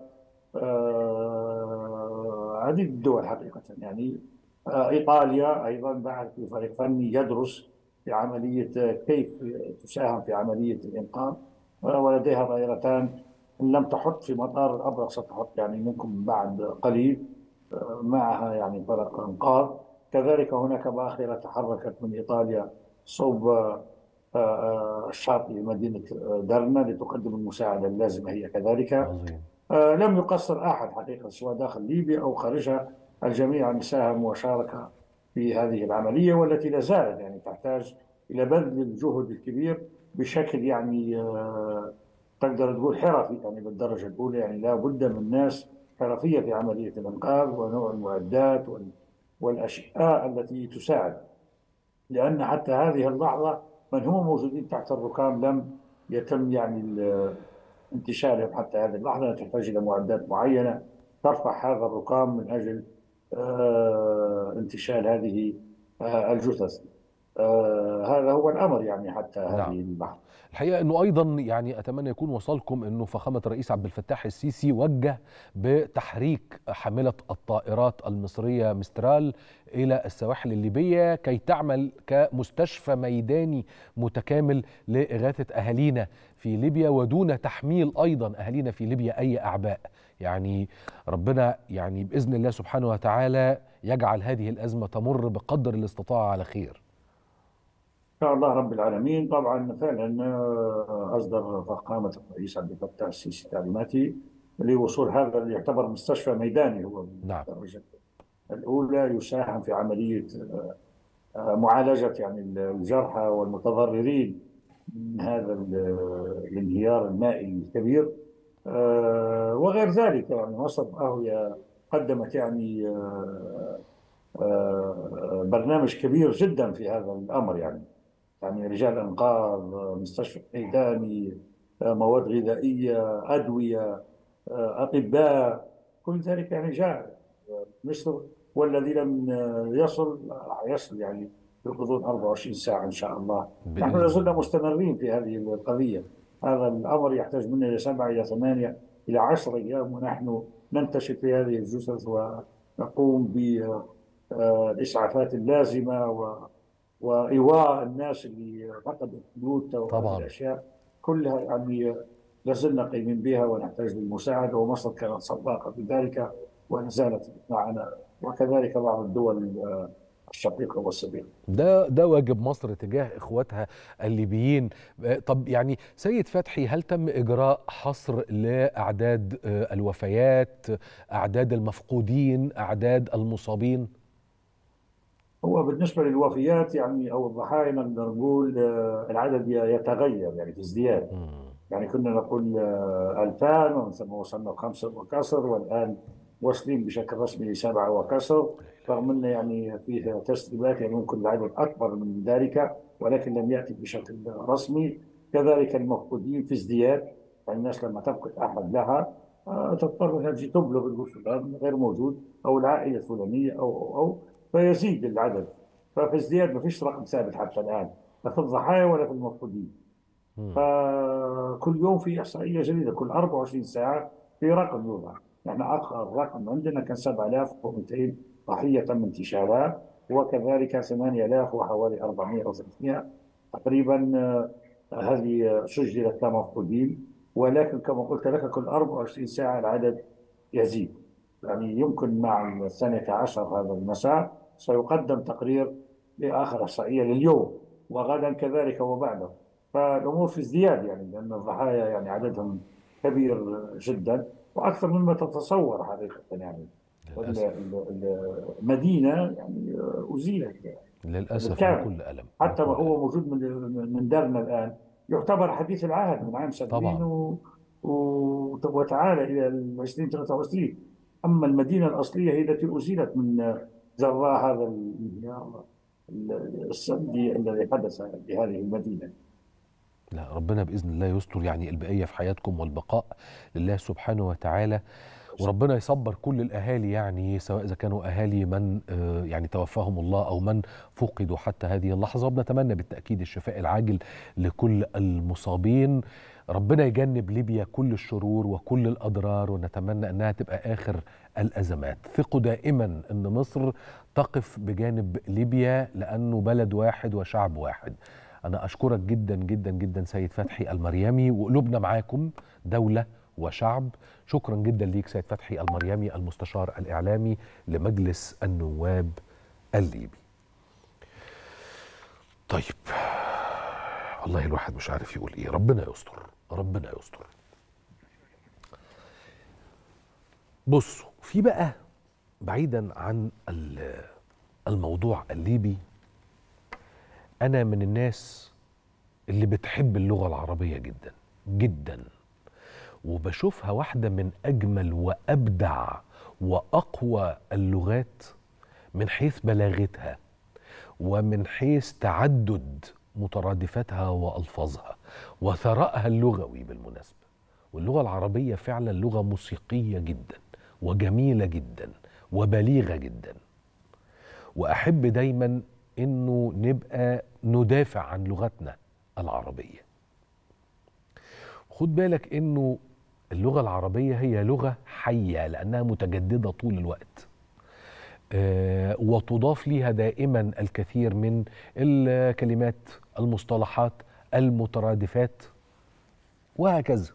[SPEAKER 12] عديد الدول حقيقة يعني. إيطاليا أيضا بعثت فريق فني يدرس في عملية كيف تساهم في عملية الإنقاذ، ولديها طائرتان لم تحط في مطار الأبرق، ستحط يعني ممكن بعد قليل معها يعني فرق إنقاذ. كذلك هناك باخرة تحركت من إيطاليا صوب شاطئ مدينة درنا لتقدم المساعدة اللازمة هي كذلك. عظيم. لم يقصر أحد حقيقة سواء داخل ليبيا أو خارجها، الجميع ساهم وشارك في هذه العملية والتي لا زالت يعني تحتاج إلى بذل الجهد الكبير بشكل يعني تقدر تقول حرفي يعني بالدرجة الأولى. يعني لا بد من ناس حرفية في عملية الإنقاذ ونوع المعدات والأشياء التي تساعد، لأن حتى هذه اللحظة من هم موجودين تحت الركام لم يتم يعني انتشالهم حتى هذه اللحظة. تحتاج إلى معدات معينة ترفع هذا الركام من أجل انتشال هذه الجثث. هذا هو الأمر يعني حتى هذه نعم. اللحظة
[SPEAKER 1] الحقيقة أنه أيضا يعني أتمنى يكون وصلكم أنه فخامة الرئيس عبد الفتاح السيسي وجه بتحريك حاملة الطائرات المصرية مسترال إلى السواحل الليبية كي تعمل كمستشفى ميداني متكامل لإغاثة أهالينا في ليبيا ودون تحميل أيضا أهالينا في ليبيا أي أعباء. يعني ربنا يعني بإذن الله سبحانه وتعالى يجعل هذه الأزمة تمر بقدر الاستطاعة على خير
[SPEAKER 12] إن شاء الله رب العالمين. طبعا فعلا أصدر فخامة الرئيس عبد الفتاح السيسي تعليماتي لوصول هذا اللي يعتبر مستشفى ميداني هو
[SPEAKER 1] نعم.
[SPEAKER 12] الدرجة الأولى يساهم في عملية معالجة يعني الجرحى والمتضررين من هذا الانهيار المائي الكبير وغير ذلك. يعني مصر هي قدمت يعني برنامج كبير جدا في هذا الأمر يعني يعني رجال انقاذ، مستشفى ميداني، مواد غذائيه، ادويه، اطباء، كل ذلك يعني جاء مصر، والذي لم يصل يصل يعني في غضون أربعة وعشرين ساعه ان شاء الله. نحن لازلنا مستمرين في هذه القضيه. هذا الامر يحتاج منا الى سبعه الى ثمانيه الى عشر ايام ونحن ننتشر في هذه الجثث ونقوم بالاسعافات اللازمه و وإيواء الناس اللي فقدوا البيوت والأشياء كلها يعني لازلنا قايمين بها ونحتاج للمساعدة، ومصر كانت سباقة في ذلك ولا زالت معنا، وكذلك بعض الدول الشقيقة والصديقة.
[SPEAKER 1] ده ده واجب مصر تجاه إخواتها الليبيين. طب يعني سيد فتحي، هل تم إجراء حصر لأعداد الوفيات، أعداد المفقودين، أعداد المصابين؟
[SPEAKER 12] هو بالنسبة للوفيات يعني أو الضحايا نقدر نقول العدد يتغير يعني في ازدياد. يعني كنا نقول ألفان ثم وصلنا خمسة وكسر، والآن واصلين بشكل رسمي لسبعة وكسر، رغم أن يعني فيه تسريبات يعني ممكن العدد أكبر من ذلك ولكن لم يأتي بشكل رسمي. كذلك المفقودين في ازدياد، يعني الناس لما تفقد أحد لها تضطر أنها تجي تبلغ الفلان غير موجود أو العائلة الفلانية أو أو, أو فيزيد العدد. ففي ازدياد ما فيش رقم ثابت حتى الآن لا في الضحايا ولا في المفقودين. فكل يوم في إحصائية جديدة، كل أربعة وعشرين ساعة في رقم يوضع. نحن آخر رقم عندنا كان سبعة آلاف ومئتين ضحية تم انتشالها، وكذلك ثمانية آلاف وحوالي أربعمئة أو ثلاثمئة تقريبا هذه سجلت كمفقودين، ولكن كما قلت لك كل أربعة وعشرين ساعة العدد يزيد. يعني يمكن مع الثانية عشر هذا المساء سيقدم تقرير لآخر إحصائية لليوم، وغدا كذلك وبعده. فالأمور في ازدياد، يعني لأن الضحايا يعني عددهم كبير جدا وأكثر مما تتصور حقيقة. يعني المدينة يعني أزيلت يعني
[SPEAKER 1] للأسف
[SPEAKER 12] بالكامل.
[SPEAKER 1] بكل ألم.
[SPEAKER 12] حتى ما
[SPEAKER 1] بكل
[SPEAKER 12] هو موجود من من دارنا الآن يعتبر حديث العهد من عام سبعين
[SPEAKER 1] طبعا.
[SPEAKER 12] و... و... وتعالى إلى ألفين وثلاثة وعشرين. أما المدينة الأصلية هي التي أزيلت من جراء هذا الانهيار السلبي الذي حدث بهذه المدينة.
[SPEAKER 1] لا ربنا بإذن الله يستر يعني البقية في حياتكم، والبقاء لله سبحانه وتعالى. وربنا يصبر كل الأهالي، يعني سواء إذا كانوا أهالي من يعني توفاهم الله أو من فقدوا حتى هذه اللحظة. وبنتمنى بالتأكيد الشفاء العاجل لكل المصابين. ربنا يجنب ليبيا كل الشرور وكل الأضرار، ونتمنى أنها تبقى آخر الأزمات. ثقوا دائما أن مصر تقف بجانب ليبيا لأنه بلد واحد وشعب واحد. أنا أشكرك جدا جدا جدا سيد فتحي المريمي، وقلوبنا معاكم دولة وشعب. شكرا جدا ليك سيد فتحي المريمي المستشار الإعلامي لمجلس النواب الليبي. طيب والله الواحد مش عارف يقول ايه. ربنا يستر، ربنا يستر. بصوا، في بقى بعيدا عن الموضوع الليبي، أنا من الناس اللي بتحب اللغة العربية جدا جدا، وبشوفها واحدة من أجمل وأبدع وأقوى اللغات من حيث بلاغتها ومن حيث تعدد مترادفاتها وألفاظها وثرائها اللغوي بالمناسبة. واللغة العربية فعلا لغة موسيقية جدا وجميلة جدا وبليغة جدا، وأحب دايما إنه نبقى ندافع عن لغتنا العربية. خد بالك إنه اللغة العربية هي لغة حية لأنها متجددة طول الوقت، أه وتضاف ليها دائما الكثير من الكلمات، المصطلحات، المترادفات وهكذا.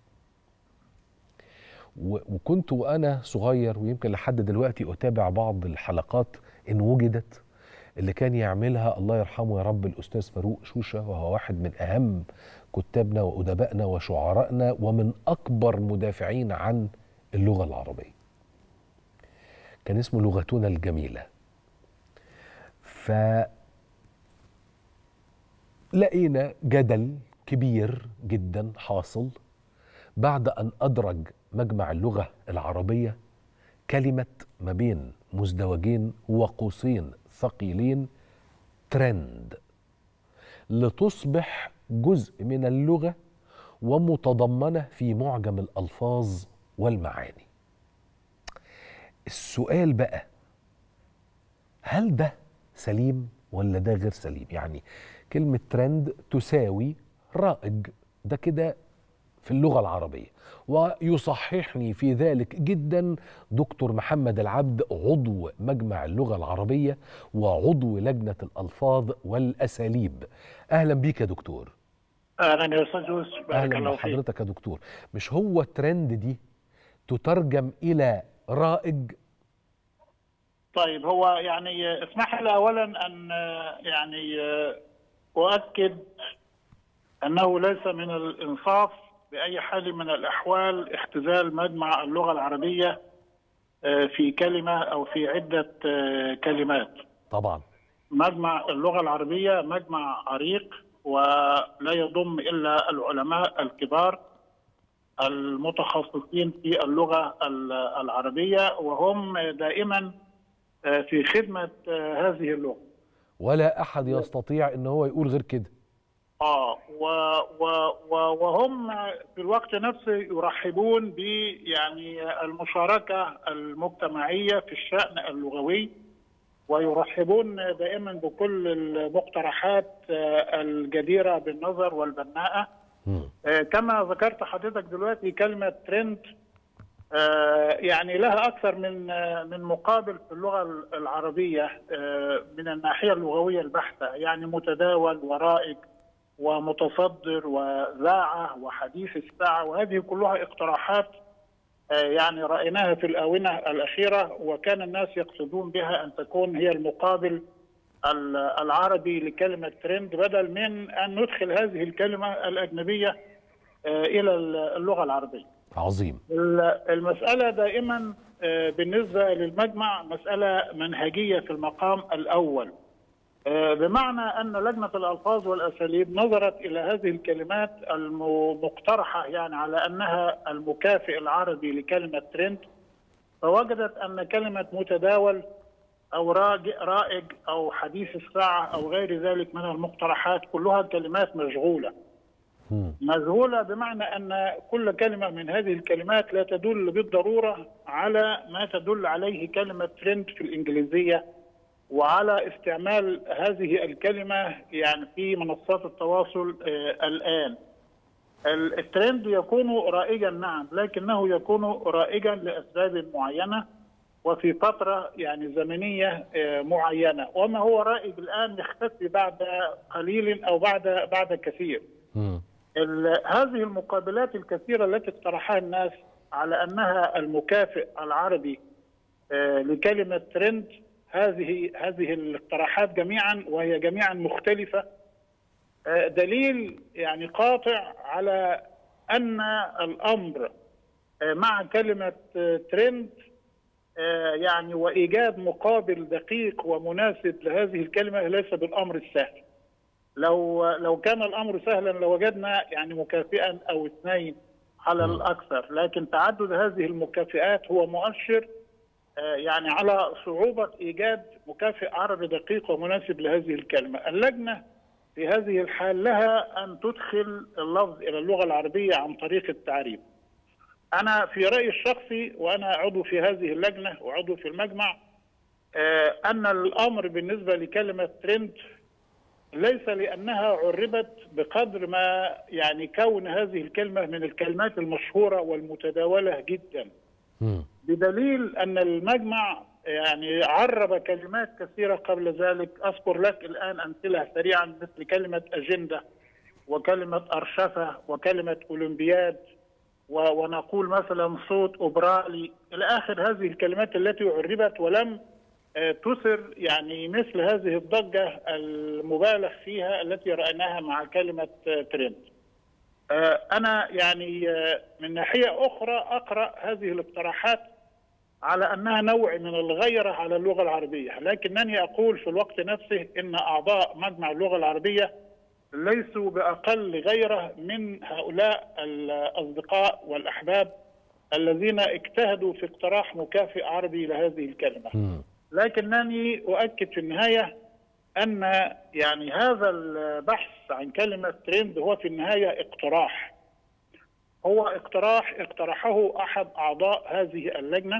[SPEAKER 1] وكنت وأنا صغير ويمكن لحد دلوقتي أتابع بعض الحلقات إن وجدت اللي كان يعملها الله يرحمه يا رب الأستاذ فاروق شوشة، وهو واحد من أهم كتابنا وأدبائنا وشعرائنا ومن أكبر مدافعين عن اللغة العربية. كان اسمه لغتنا الجميلة. فلقينا جدل كبير جدا حاصل بعد أن أدرج مجمع اللغة العربية كلمة ما بين مزدوجين وقوسين ثقيلين ترند لتصبح جزء من اللغة ومتضمنة في معجم الألفاظ والمعاني. السؤال بقى، هل ده سليم ولا ده غير سليم؟ يعني كلمة ترند تساوي رائج، ده كده في اللغة العربية. ويصححني في ذلك جدا دكتور محمد العبد عضو مجمع اللغة العربية وعضو لجنة الألفاظ والأساليب. أهلا بيك يا دكتور.
[SPEAKER 13] أهلا يا أستاذ يوسف، بارك الله فيك.
[SPEAKER 1] أهلا بحضرتك يا دكتور. مش هو الترند دي تترجم إلى رائج؟
[SPEAKER 13] طيب، هو يعني اسمح لي أولا أن يعني أؤكد أنه ليس من الإنصاف بأي حال من الأحوال اختزال مجمع اللغة العربية في كلمة أو في عدة كلمات.
[SPEAKER 1] طبعا
[SPEAKER 13] مجمع اللغة العربية مجمع عريق ولا يضم إلا العلماء الكبار المتخصصين في اللغة العربية، وهم دائما في خدمة هذه اللغة،
[SPEAKER 1] ولا أحد يستطيع أن هو يقول غير كده.
[SPEAKER 13] آه و و و وهم في الوقت نفسه يرحبون ب يعني المشاركة المجتمعية في الشأن اللغوي، ويرحبون دائما بكل المقترحات الجديرة بالنظر والبناءة. كما ذكرت حضرتك دلوقتي كلمة ترند يعني لها أكثر من من مقابل في اللغة العربية من الناحية اللغوية البحتة، يعني متداول ورائج ومتصدر وذاعة وحديث الساعة، وهذه كلها اقتراحات يعني رأيناها في الآونة الأخيرة، وكان الناس يقصدون بها أن تكون هي المقابل العربي لكلمة ترند، بدل من أن ندخل هذه الكلمة الأجنبية إلى اللغة العربية.
[SPEAKER 1] عظيم.
[SPEAKER 13] المسألة دائما بالنسبة للمجمع مسألة منهجية في المقام الأول، بمعنى أن لجنة الألفاظ والأساليب نظرت إلى هذه الكلمات المقترحة يعني على أنها المكافئ العربي لكلمة ترند، فوجدت أن كلمة متداول أو رائج أو حديث الساعة أو غير ذلك من المقترحات كلها كلمات مشغولة. مشغولة بمعنى أن كل كلمة من هذه الكلمات لا تدل بالضرورة على ما تدل عليه كلمة ترند في الإنجليزية، وعلى استعمال هذه الكلمة يعني في منصات التواصل آه الآن. الترند يكون رائجا نعم، لكنه يكون رائجا لأسباب معينة وفي فترة يعني زمنية آه معينة، وما هو رائج الآن يختفي بعد قليل أو بعد بعد كثير. هذه المقابلات الكثيرة التي اقترحها الناس على أنها المكافئ العربي آه لكلمة ترند، هذه هذه الاقتراحات جميعا وهي جميعا مختلفة، دليل يعني قاطع على أن الأمر مع كلمة ترند يعني وإيجاد مقابل دقيق ومناسب لهذه الكلمة ليس بالأمر السهل. لو لو كان الأمر سهلا لوجدنا يعني مكافئا أو اثنين على الأكثر، لكن تعدد هذه المكافئات هو مؤشر يعني على صعوبة إيجاد مكافئ عربي دقيق ومناسب لهذه الكلمة. اللجنة في هذه الحال لها أن تدخل اللفظ إلى اللغة العربية عن طريق التعريب. أنا في رأيي الشخصي وأنا عضو في هذه اللجنة وعضو في المجمع أن الأمر بالنسبة لكلمة ترند ليس لأنها عربت بقدر ما يعني كون هذه الكلمة من الكلمات المشهورة والمتداولة جدا، بدليل أن المجمع يعني عرب كلمات كثيرة قبل ذلك. أذكر لك الآن أمثلة سريعا مثل كلمة أجندة وكلمة أرشفة وكلمة أولمبياد، ونقول مثلا صوت أوبرالي إلى آخر هذه الكلمات التي عربت ولم تثر يعني مثل هذه الضجة المبالغ فيها التي رأيناها مع كلمة ترند. أنا يعني من ناحية أخرى أقرأ هذه الاقتراحات على أنها نوع من الغيرة على اللغة العربية، لكنني أقول في الوقت نفسه إن أعضاء مجمع اللغة العربية ليسوا بأقل غيرة من هؤلاء الأصدقاء والأحباب الذين اجتهدوا في اقتراح مكافئ عربي لهذه الكلمة. لكنني أؤكد في النهاية أن يعني هذا البحث عن كلمة ترند هو في النهاية اقتراح، هو اقتراح اقترحه أحد أعضاء هذه اللجنة،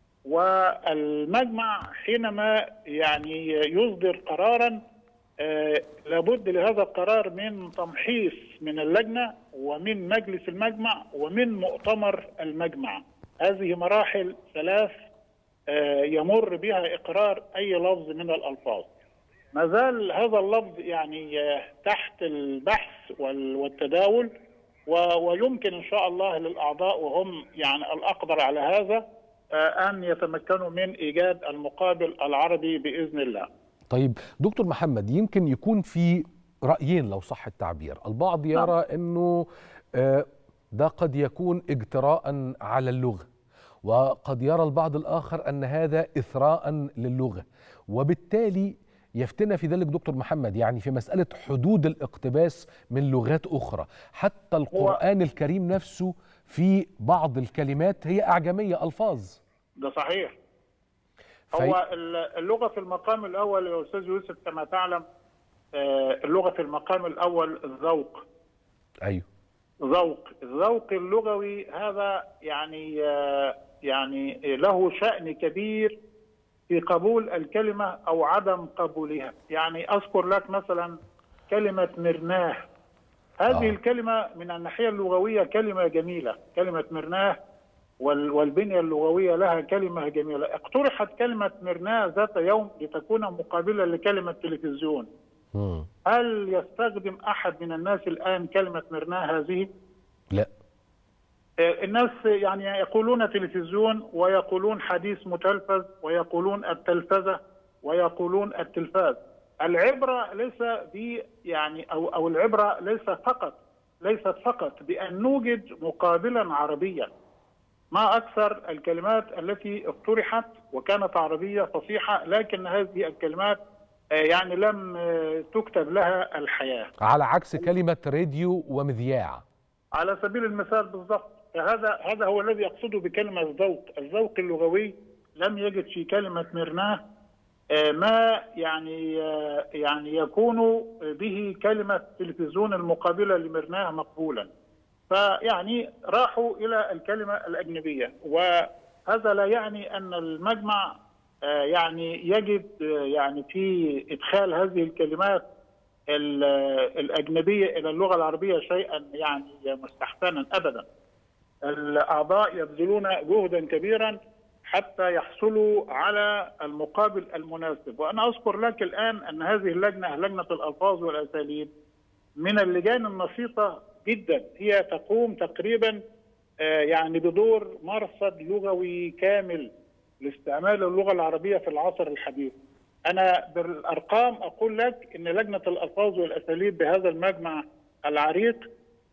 [SPEAKER 13] والمجمع حينما يعني يصدر قرارا آه لابد لهذا القرار من تمحيص من اللجنة ومن مجلس المجمع ومن مؤتمر المجمع. هذه مراحل ثلاث آه يمر بها إقرار أي لفظ من الألفاظ. ما زال هذا اللفظ يعني آه تحت البحث والتداول، ويمكن إن شاء الله للأعضاء وهم يعني الأقدر على هذا أن يتمكنوا من إيجاد المقابل العربي بإذن الله.
[SPEAKER 1] طيب دكتور محمد، يمكن يكون في رأيين لو صح التعبير. البعض يرى أنه ده قد يكون اجتراء على اللغة، وقد يرى البعض الآخر أن هذا إثراء للغة، وبالتالي يفتنا في ذلك دكتور محمد يعني في مسألة حدود الاقتباس من لغات أخرى. حتى القرآن الكريم نفسه في بعض الكلمات هي أعجمية ألفاظ.
[SPEAKER 13] ده صحيح. في... هو اللغة في المقام الأول يا أستاذ يوسف كما تعلم، اللغة في المقام الأول الذوق.
[SPEAKER 1] أيوه.
[SPEAKER 13] ذوق، الذوق اللغوي هذا يعني يعني له شأن كبير في قبول الكلمة أو عدم قبولها. يعني أذكر لك مثلا كلمة مرناه، هذه آه. الكلمة من الناحية اللغوية كلمة جميلة، كلمة مرناه والبنية اللغوية لها كلمة جميلة. اقترحت كلمة مرناه ذات يوم لتكون مقابلة لكلمة تلفزيون. م. هل يستخدم أحد من الناس الآن كلمة مرناه هذه؟
[SPEAKER 1] لا.
[SPEAKER 13] الناس يعني يقولون تلفزيون ويقولون حديث متلفز ويقولون التلفزة ويقولون التلفاز. العبرة ليس ب يعني أو أو العبرة ليس فقط ليست فقط بأن نوجد مقابلا عربيا. ما أكثر الكلمات التي اقترحت وكانت عربية فصيحة، لكن هذه الكلمات يعني لم تكتب لها الحياة،
[SPEAKER 1] على عكس كلمة راديو ومذياع
[SPEAKER 13] على سبيل المثال بالضبط. هذا هذا هو الذي يقصده بكلمة ذوق. الذوق اللغوي لم يجد في كلمة مرناه ما يعني يعني يكون به كلمة تلفزيون المقابلة لمرناه مقبولا، فيعني راحوا إلى الكلمة الأجنبية. وهذا لا يعني أن المجمع يعني يجد يعني في إدخال هذه الكلمات الأجنبية إلى اللغة العربية شيئا يعني مستحسنا أبدا. الأعضاء يبذلون جهدا كبيرا حتى يحصلوا على المقابل المناسب. وأنا أذكر لك الآن أن هذه اللجنة، لجنة الألفاظ والأساليب، من اللجان النشيطة جدا، هي تقوم تقريبا يعني بدور مرصد لغوي كامل لاستعمال اللغة العربية في العصر الحديث. أنا بالأرقام أقول لك أن لجنة الألفاظ والأساليب بهذا المجمع العريق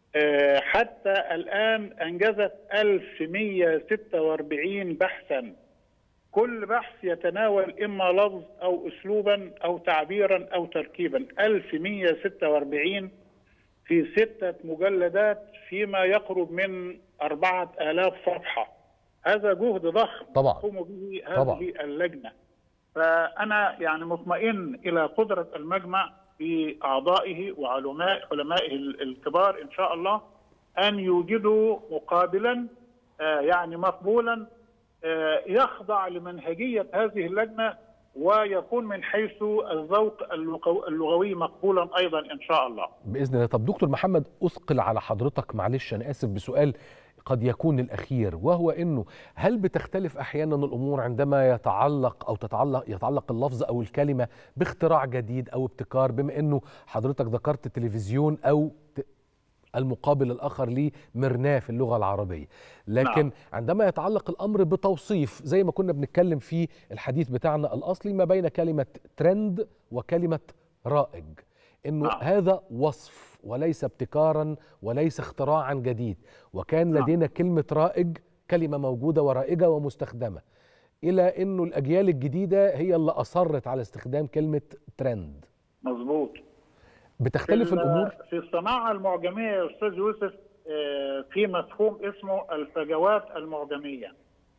[SPEAKER 13] حتى الآن أنجزت ألف ومئة وستة وأربعين بحثا، كل بحث يتناول إما لفظ أو أسلوبا أو تعبيرا أو تركيبا. ألف ومئة وستة وأربعين في ستة مجلدات فيما يقرب من أربعة آلاف صفحة. هذا جهد ضخم
[SPEAKER 1] طبعا
[SPEAKER 13] تقوم به هذه
[SPEAKER 1] طبعا.
[SPEAKER 13] اللجنة. فأنا يعني مطمئن إلى قدرة المجمع بأعضائه وعلماء علمائه الكبار إن شاء الله أن يوجدوا مقابلا يعني مقبولا يخضع لمنهجية هذه اللجنة ويكون من حيث الذوق اللغوي مقبولا أيضا إن شاء الله
[SPEAKER 1] بإذن الله. طب دكتور محمد، أثقل على حضرتك معلش أنا آسف بسؤال قد يكون الأخير، وهو أنه هل بتختلف أحيانا الأمور عندما يتعلق أو تتعلق يتعلق اللفظ أو الكلمة باختراع جديد أو ابتكار، بما أنه حضرتك ذكرت التلفزيون أو المقابل الآخر ليه مرناه في اللغة العربية، لكن نعم. عندما يتعلق الأمر بتوصيف زي ما كنا بنتكلم في الحديث بتاعنا الأصلي ما بين كلمة ترند وكلمة رائج، إنه نعم. هذا وصف وليس ابتكارا وليس اختراعا جديد، وكان نعم. لدينا كلمة رائج كلمة موجودة ورائجة ومستخدمة، إلى إنه الأجيال الجديدة هي اللي أصرت على استخدام كلمة ترند.
[SPEAKER 13] مظبوط.
[SPEAKER 1] بتختلف
[SPEAKER 13] في
[SPEAKER 1] الأمور؟
[SPEAKER 13] في الصناعة المعجمية يا أستاذ يوسف في مفهوم اسمه الفجوات المعجمية.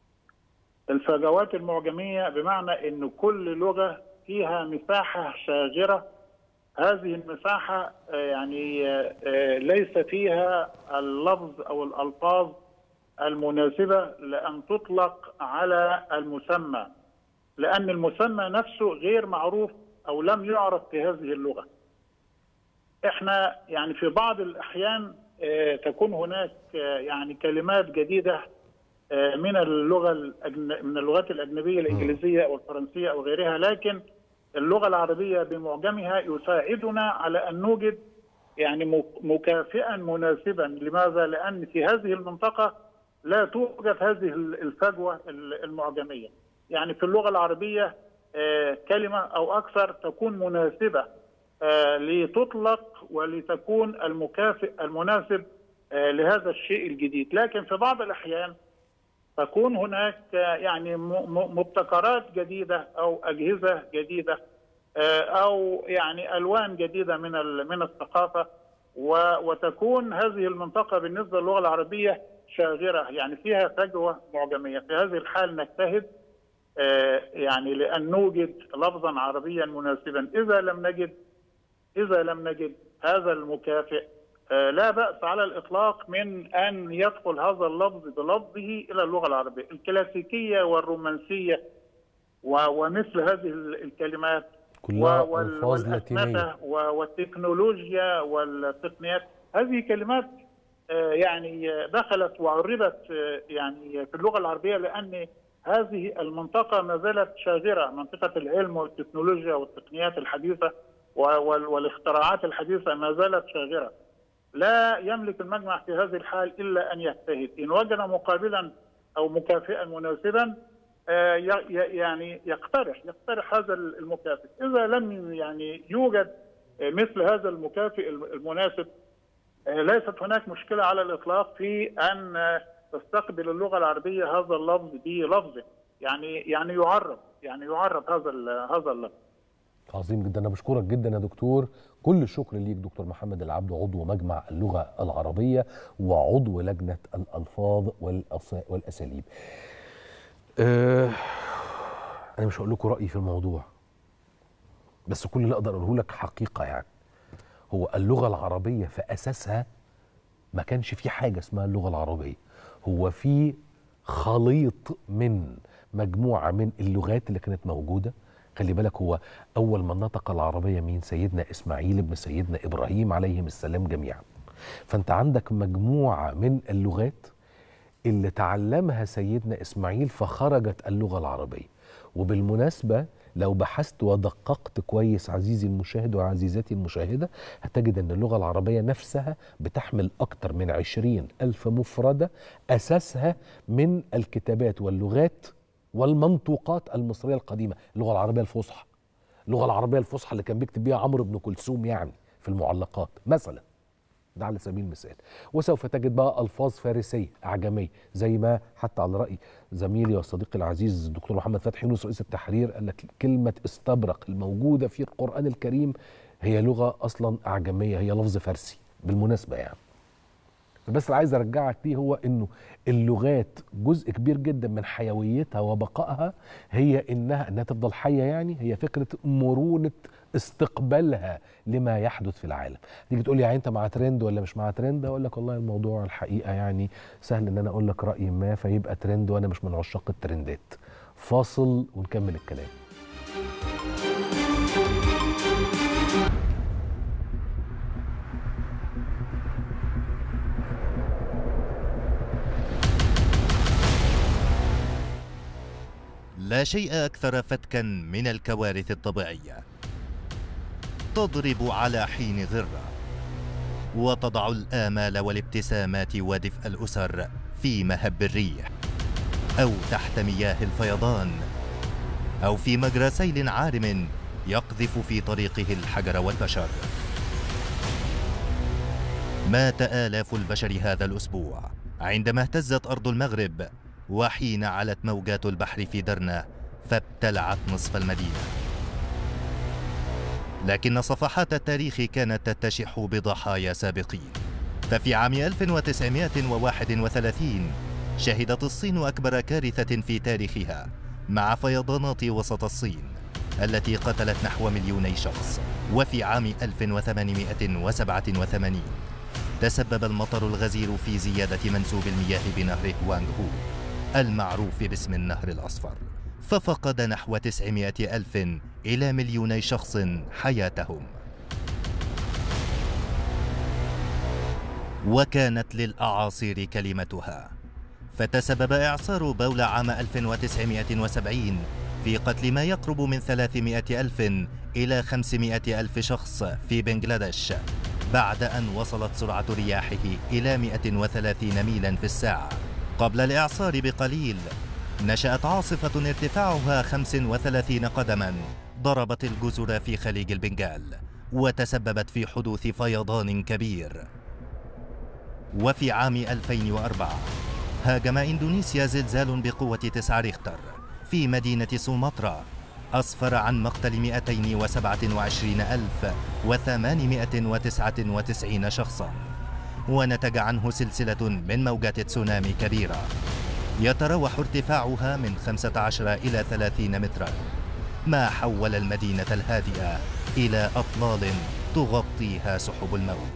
[SPEAKER 13] الفجوات المعجمية بمعنى إن كل لغة فيها مساحة شاغرة، هذه المساحة يعني ليس فيها اللفظ أو الألفاظ المناسبة لأن تطلق على المسمى، لأن المسمى نفسه غير معروف أو لم يعرف في هذه اللغة. احنا يعني في بعض الأحيان تكون هناك يعني كلمات جديدة من اللغة من اللغات الأجنبية الإنجليزية أو الفرنسية أو غيرها، لكن اللغة العربية بمعجمها يساعدنا على أن نوجد يعني مكافئا مناسبا. لماذا؟ لأن في هذه المنطقة لا توجد هذه الفجوة المعجمية. يعني في اللغة العربية كلمة أو أكثر تكون مناسبة لتطلق ولتكون المكافئ المناسب لهذا الشيء الجديد، لكن في بعض الأحيان تكون هناك يعني مبتكرات جديدة أو أجهزة جديدة أو يعني ألوان جديدة من من الثقافة، وتكون هذه المنطقة بالنسبة للغة العربية شاغرة، يعني فيها فجوة معجمية. في هذه الحال نجتهد يعني لأن نوجد لفظا عربيا مناسبا. إذا لم نجد إذا لم نجد هذا المكافئ لا بأس على الإطلاق من أن يدخل هذا اللفظ بلفظه إلى اللغة العربية. الكلاسيكية والرومانسية ومثل هذه الكلمات والأسمدة والتكنولوجيا والتقنيات، هذه كلمات يعني دخلت وعربت يعني في اللغة العربية، لأن هذه المنطقة ما زالت شاغرة، منطقة العلم والتكنولوجيا والتقنيات الحديثة والاختراعات الحديثة ما زالت شاغرة. لا يملك المجمع في هذه الحال إلا أن يجتهد. إن وجد مقابلا أو مكافئا مناسبا يعني يقترح يقترح هذا المكافئ. إذا لم يعني يوجد مثل هذا المكافئ المناسب ليست هناك مشكلة على الإطلاق في أن تستقبل اللغة العربية هذا اللفظ بلفظه، يعني يعني يعرب يعني يعرب هذا هذا اللفظ.
[SPEAKER 1] عظيم جدا، انا بشكرك جدا يا دكتور، كل الشكر ليك دكتور محمد العبد، عضو مجمع اللغة العربية وعضو لجنة الألفاظ والأساليب. أه انا مش هقول لكم رأيي في الموضوع، بس كل اللي اقدر اقوله لك حقيقة. يعني هو اللغة العربية في أساسها ما كانش في حاجة اسمها اللغة العربية، هو في خليط من مجموعة من اللغات اللي كانت موجودة. خلي بالك هو أول من نطق العربية مين؟ سيدنا إسماعيل ابن سيدنا إبراهيم عليهم السلام جميعا. فأنت عندك مجموعة من اللغات اللي تعلمها سيدنا إسماعيل فخرجت اللغة العربية. وبالمناسبة لو بحثت ودققت كويس عزيزي المشاهد وعزيزتي المشاهدة هتجد أن اللغة العربية نفسها بتحمل أكتر من عشرين ألف مفردة أساسها من الكتابات واللغات والمنطوقات المصرية القديمة. اللغة العربية الفصحى، اللغة العربية الفصحى اللي كان بيكتب بيها عمرو بن كلثوم يعني في المعلقات مثلا، ده على سبيل المثال. وسوف تجد بقى ألفاظ فارسية أعجمية، زي ما حتى على رأي زميلي وصديقي العزيز الدكتور محمد فتحي يونس رئيس التحرير قال لك كلمة استبرق الموجودة في القرآن الكريم هي لغة أصلا أعجمية، هي لفظ فارسي بالمناسبة يعني. بس اللي عايز ارجعك ليه هو انه اللغات جزء كبير جدا من حيويتها وبقائها هي انها انها تفضل حيه، يعني هي فكره مرونه استقبالها لما يحدث في العالم. تيجي تقول لي يعني انت مع ترند ولا مش مع ترند؟ اقول لك والله الموضوع الحقيقه يعني سهل ان انا اقول لك راي ما فيبقى ترند وانا مش من عشاق الترندات. فاصل ونكمل الكلام.
[SPEAKER 14] لا شيء أكثر فتكا من الكوارث الطبيعية، تضرب على حين غرة وتضع الآمال والابتسامات ودفء الأسر في مهب الريح، أو تحت مياه الفيضان، أو في مجرى سيل عارم يقذف في طريقه الحجر والبشر. مات آلاف البشر هذا الأسبوع عندما اهتزت أرض المغرب وحين علت موجات البحر في درنا فابتلعت نصف المدينة. لكن صفحات التاريخ كانت تتشح بضحايا سابقين. ففي عام ألف وتسعمائة وواحد وثلاثين شهدت الصين أكبر كارثة في تاريخها مع فيضانات وسط الصين التي قتلت نحو مليوني شخص. وفي عام ألف وثمانمائة وسبعة وثمانين تسبب المطر الغزير في زيادة منسوب المياه بنهر هوانغ هو المعروف باسم النهر الأصفر، ففقد نحو تسعمائة ألف إلى مليوني شخص حياتهم. وكانت للأعاصير كلمتها، فتسبب إعصار بولا عام ألف وتسعمائة وسبعين في قتل ما يقرب من ثلاثمائة ألف إلى خمسمائة ألف شخص في بنغلاديش، بعد أن وصلت سرعة رياحه إلى مئة وثلاثين ميلا في الساعة. قبل الإعصار بقليل نشأت عاصفة ارتفاعها خمس وثلاثين قدما ضربت الجزر في خليج البنغال وتسببت في حدوث فيضان كبير. وفي عام ألفين وأربعة هاجم إندونيسيا زلزال بقوة تسعة ريختر في مدينة سومطرة أسفر عن مقتل مئتين وسبعة وعشرين ألف وثمانمائة وتسعة وتسعين شخصا، ونتج عنه سلسلة من موجات تسونامي كبيرة يتراوح ارتفاعها من خمسة عشر إلى ثلاثين مترا، ما حول المدينة الهادئة إلى أطلال تغطيها سحب الموت.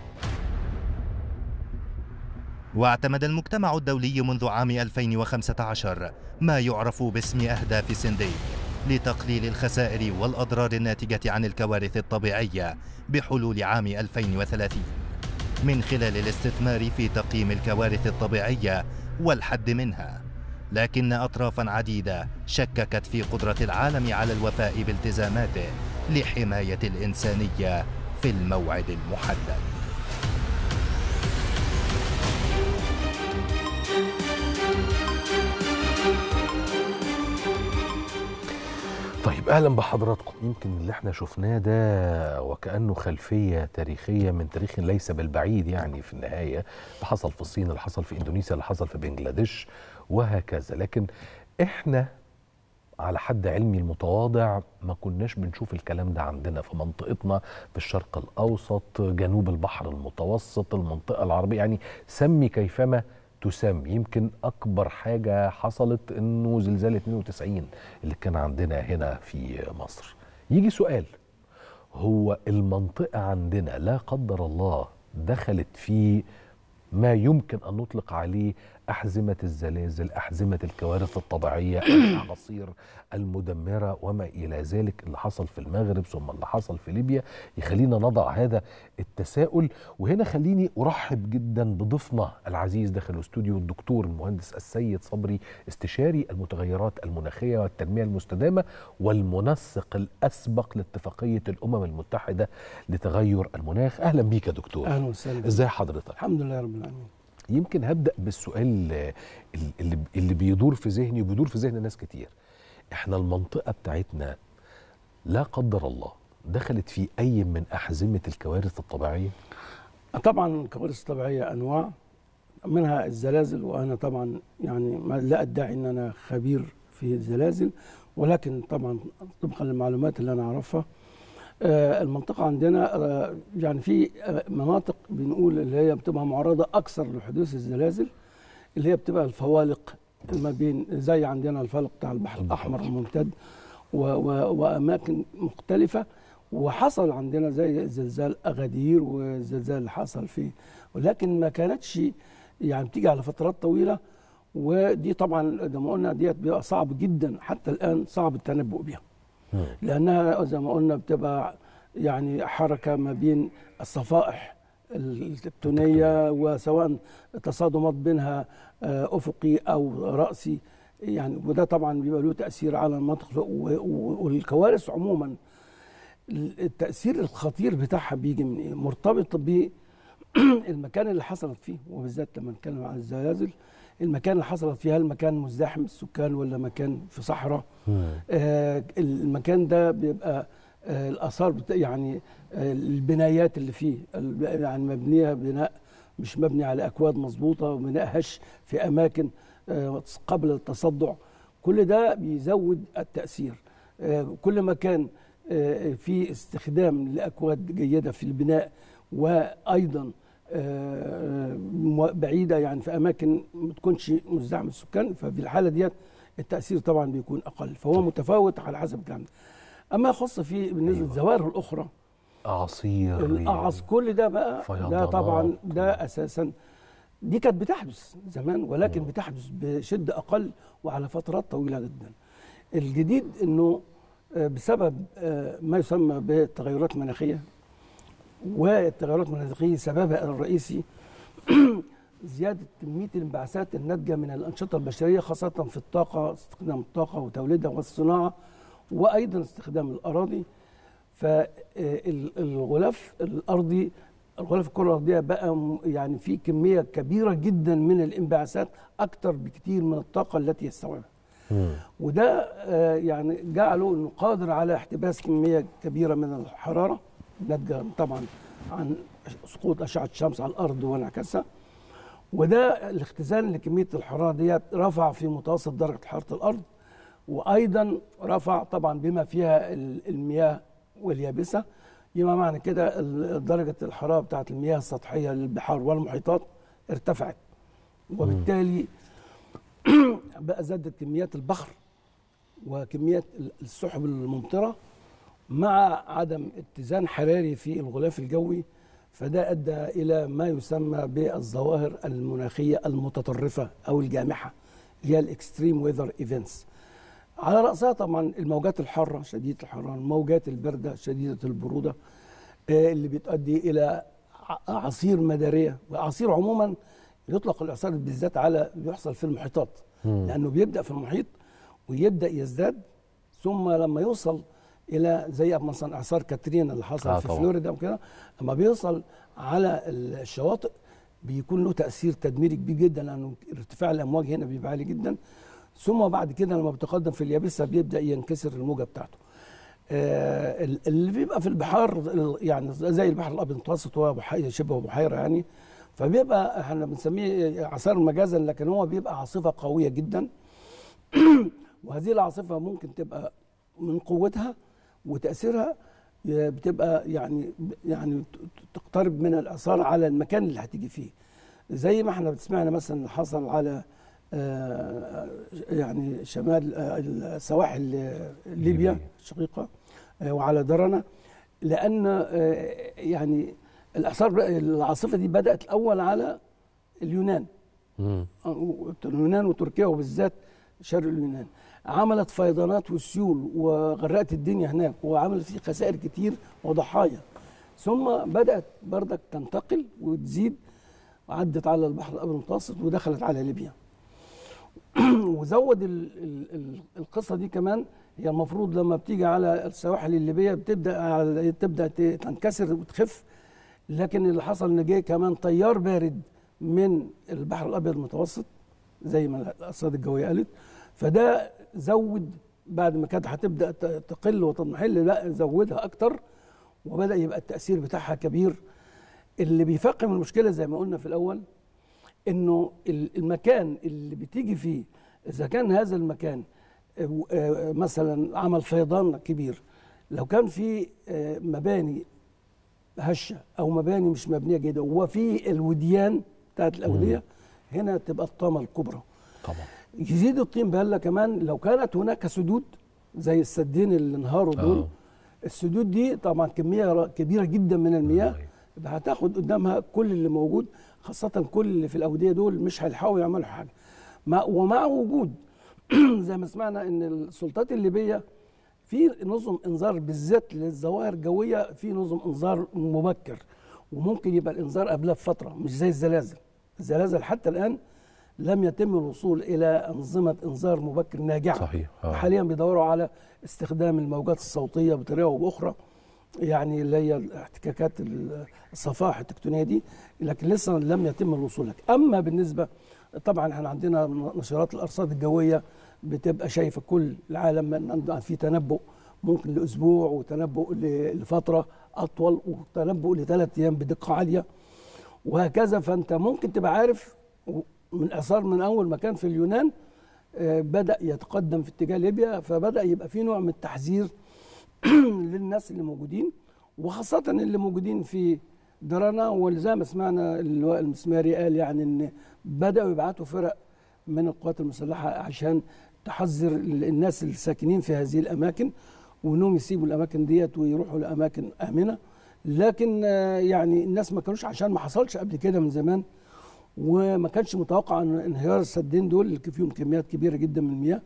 [SPEAKER 14] واعتمد المجتمع الدولي منذ عام ألفين وخمسة عشر ما يعرف باسم أهداف سندي لتقليل الخسائر والأضرار الناتجة عن الكوارث الطبيعية بحلول عام ألفين وثلاثين، من خلال الاستثمار في تقييم الكوارث الطبيعية والحد منها. لكن أطرافا عديدة شككت في قدرة العالم على الوفاء بالتزاماته لحماية الإنسانية في الموعد المحدد.
[SPEAKER 1] طيب اهلا بحضراتكم. يمكن اللي احنا شفناه ده وكأنه خلفية تاريخية من تاريخ ليس بالبعيد، يعني في النهاية اللي حصل في الصين، اللي حصل في اندونيسيا، اللي حصل في بنجلاديش وهكذا. لكن احنا على حد علمي المتواضع ما كناش بنشوف الكلام ده عندنا في منطقتنا، في الشرق الأوسط، جنوب البحر المتوسط، المنطقة العربية، يعني سمي كيفما تسمي. يمكن أكبر حاجة حصلت إنه زلزال اتنين وتسعين اللي كان عندنا هنا في مصر. يجي سؤال، هو المنطقة عندنا لا قدر الله دخلت في ما يمكن أن نطلق عليه أحزمة الزلازل، أحزمة الكوارث الطبيعية، الأعاصير المدمرة وما إلى ذلك، اللي حصل في المغرب ثم اللي حصل في ليبيا، يخلينا نضع هذا التساؤل. وهنا خليني أرحب جدا بضيفنا العزيز داخل الاستوديو، الدكتور المهندس السيد صبري، استشاري المتغيرات المناخية والتنمية المستدامة والمنسق الأسبق لاتفاقية الأمم المتحدة لتغير المناخ. أهلا بيك يا دكتور.
[SPEAKER 15] أهلا وسهلا.
[SPEAKER 1] إزاي حضرتك؟
[SPEAKER 15] الحمد لله رب العالمين.
[SPEAKER 1] يمكن هبدأ بالسؤال اللي اللي بيدور في ذهني وبيدور في ذهن ناس كتير. احنا المنطقة بتاعتنا لا قدر الله دخلت في أي من أحزمة الكوارث الطبيعية؟
[SPEAKER 15] طبعا الكوارث الطبيعية أنواع منها الزلازل، وأنا طبعا يعني لا أدعي أن أنا خبير في الزلازل، ولكن طبعا طبقا للمعلومات اللي أنا أعرفها المنطقة عندنا يعني في مناطق بنقول اللي هي بتبقى معرضة أكثر لحدوث الزلازل، اللي هي بتبقى الفوالق ما بين زي عندنا الفالق بتاع البحر الأحمر الممتد و و وأماكن مختلفة. وحصل عندنا زي زلزال أغادير والزلزال اللي حصل فيه، ولكن ما كانتش يعني بتيجي على فترات طويلة، ودي طبعا زي ما قلنا ديت بيبقى صعب جدا حتى الآن صعب التنبؤ بيها، لأنها زي ما قلنا بتبقى يعني حركة ما بين الصفائح التكتونية، وسواء تصادمات بينها أفقي أو رأسي يعني، وده طبعا بيبقى له تأثير على المنطقة. والكوارث عموما التأثير الخطير بتاعها بيجي من إيه؟ مرتبط بالمكان اللي حصلت فيه، وبالذات لما نتكلم عن الزلازل المكان اللي حصلت فيه، هل مكان مزدحم السكان ولا مكان في صحراء؟ آه المكان ده بيبقى آه الآثار يعني آه البنايات اللي فيه يعني مبنية بناء مش مبني على أكواد مظبوطة، وبناء هش في أماكن آه قبل التصدع. كل ده بيزود التأثير. آه كل ما كان آه في استخدام لأكواد جيدة في البناء، وأيضا بعيدة يعني في أماكن ما تكونش مزدحمة السكان، ففي الحالة ديت التأثير طبعا بيكون أقل، فهو متفاوت على حسب الكلام ده. أما يخص في بالنسبة للظواهر أيوة. الأخرى
[SPEAKER 1] أعاصير،
[SPEAKER 15] الأعص كل ده بقى ده طبعا ده أساسا دي كانت بتحدث زمان، ولكن م. بتحدث بشدة أقل وعلى فترات طويلة جدا. الجديد إنه بسبب ما يسمى بالتغيرات المناخية، والتغيرات المناخية سببها الرئيسي زيادة كمية الانبعاثات الناتجة من الأنشطة البشرية، خاصة في الطاقة، استخدام الطاقة وتوليدها والصناعة، وأيضا استخدام الأراضي. فالغلاف الأرضي الغلاف الكرة الأرضية بقى يعني في كمية كبيرة جدا من الانبعاثات، أكثر بكثير من الطاقة التي يستوعبها. وده يعني جعله انه قادر على احتباس كميه كبيره من الحراره ناتجه طبعا عن سقوط اشعه الشمس على الارض وانعكاسها. وده الاختزال لكميه الحراره ديت رفع في متوسط درجه حراره الارض، وايضا رفع طبعا بما فيها المياه واليابسه. يبقى معنى كده درجه الحراره بتاعت المياه السطحيه للبحار والمحيطات ارتفعت، وبالتالي بقى زادت كميات البخر وكميات السحب الممطرة مع عدم اتزان حراري في الغلاف الجوي، فده أدى إلى ما يسمى بالظواهر المناخية المتطرفة أو الجامحة اللي هي الإكستريم ويذر إيفنتس. على رأسها طبعا الموجات الحارة شديدة الحرارة، الموجات الباردة شديدة البرودة اللي بتؤدي إلى أعاصير مدارية. وأعاصير عموما يطلق الإعصار بالذات على بيحصل في المحيطات، مم. لأنه بيبدأ في المحيط ويبدأ يزداد، ثم لما يوصل إلى زي مثلا إعصار كاترينا اللي حصل آه في طبعا. فلوريدا وكده، لما بيوصل على الشواطئ بيكون له تأثير تدميري كبير جدا، لأنه ارتفاع الأمواج هنا بيبقى عالي جدا. ثم بعد كده لما بيتقدم في اليابسة بيبدأ ينكسر الموجة بتاعته. آه اللي بيبقى في البحار يعني زي البحر الابيض المتوسط، هو بحيره شبه بحيره يعني، فبيبقى احنا بنسميه اعصار مجازا، لكن هو بيبقى عاصفه قويه جدا. وهذه العاصفه ممكن تبقى من قوتها وتاثيرها بتبقى يعني يعني تقترب من الاثار على المكان اللي هتيجي فيه، زي ما احنا سمعنا مثلا حصل على آه يعني شمال آه السواحل ليبيا الشقيقه آه وعلى درنا، لان آه يعني الاثار العاصفه دي بدات الاول على اليونان. امم اليونان وتركيا وبالذات شرق اليونان، عملت فيضانات وسيول وغرقت الدنيا هناك وعملت فيه خسائر كتير وضحايا، ثم بدات بردك تنتقل وتزيد، عدت على البحر الابيض المتوسط ودخلت على ليبيا. وزود ال ال القصه دي كمان، هي المفروض لما بتيجي على السواحل الليبيه بتبدا تبدا تنكسر وتخف، لكن اللي حصل ان جه كمان تيار بارد من البحر الابيض المتوسط زي ما الارصاد الجويه قالت، فده زود بعد ما كانت هتبدا تقل وتضمحل، لا زودها اكتر وبدا يبقى التاثير بتاعها كبير. اللي بيفقم المشكله زي ما قلنا في الاول انه المكان اللي بتيجي فيه اذا كان هذا المكان مثلا عمل فيضان كبير، لو كان في مباني هشه او مباني مش مبنيه جيده وفي الوديان بتاعت الاوديه، هنا تبقى الطامه الكبرى. طبعا يزيد الطين بهله كمان لو كانت هناك سدود زي السدين اللي انهاروا دول. آه. السدود دي طبعا كميه كبيره جدا من المياه هتاخد قدامها كل اللي موجود، خاصه كل اللي في الاوديه دول مش هيلحقوا يعملوا حاجه. مع ومع وجود زي ما سمعنا ان السلطات الليبيه في نظم انذار بالذات للظواهر الجويه، في نظم انذار مبكر، وممكن يبقى الانذار قبلها بفتره، مش زي الزلازل. الزلازل حتى الان لم يتم الوصول الى انظمه انذار مبكر ناجعه. صحيح. آه. حاليا بيدوروا على استخدام الموجات الصوتيه بطريقه او باخرى، يعني اللي هي احتكاكات الصفائح التكتونيه دي، لكن لسه لم يتم الوصول لك. اما بالنسبه طبعا احنا عندنا نشرات الارصاد الجويه بتبقى شايفه كل العالم ان في تنبؤ ممكن لاسبوع وتنبؤ لفتره اطول وتنبؤ لثلاث ايام بدقه عاليه وهكذا. فانت ممكن تبقى عارف من اثار من اول ما كان في اليونان بدا يتقدم في اتجاه ليبيا، فبدا يبقى في نوع من التحذير للناس اللي موجودين، وخاصه اللي موجودين في درنا. وزي ما سمعنا اللواء المسماري قال يعني ان بداوا يبعتوا فرق من القوات المسلحه عشان تحذر الناس الساكنين في هذه الاماكن وانهم يسيبوا الاماكن ديت ويروحوا لاماكن امنه. لكن يعني الناس ما كانوش، عشان ما حصلش قبل كده من زمان وما كانش متوقع ان انهيار السدين دول اللي فيهم كميات كبيره جدا من المياه،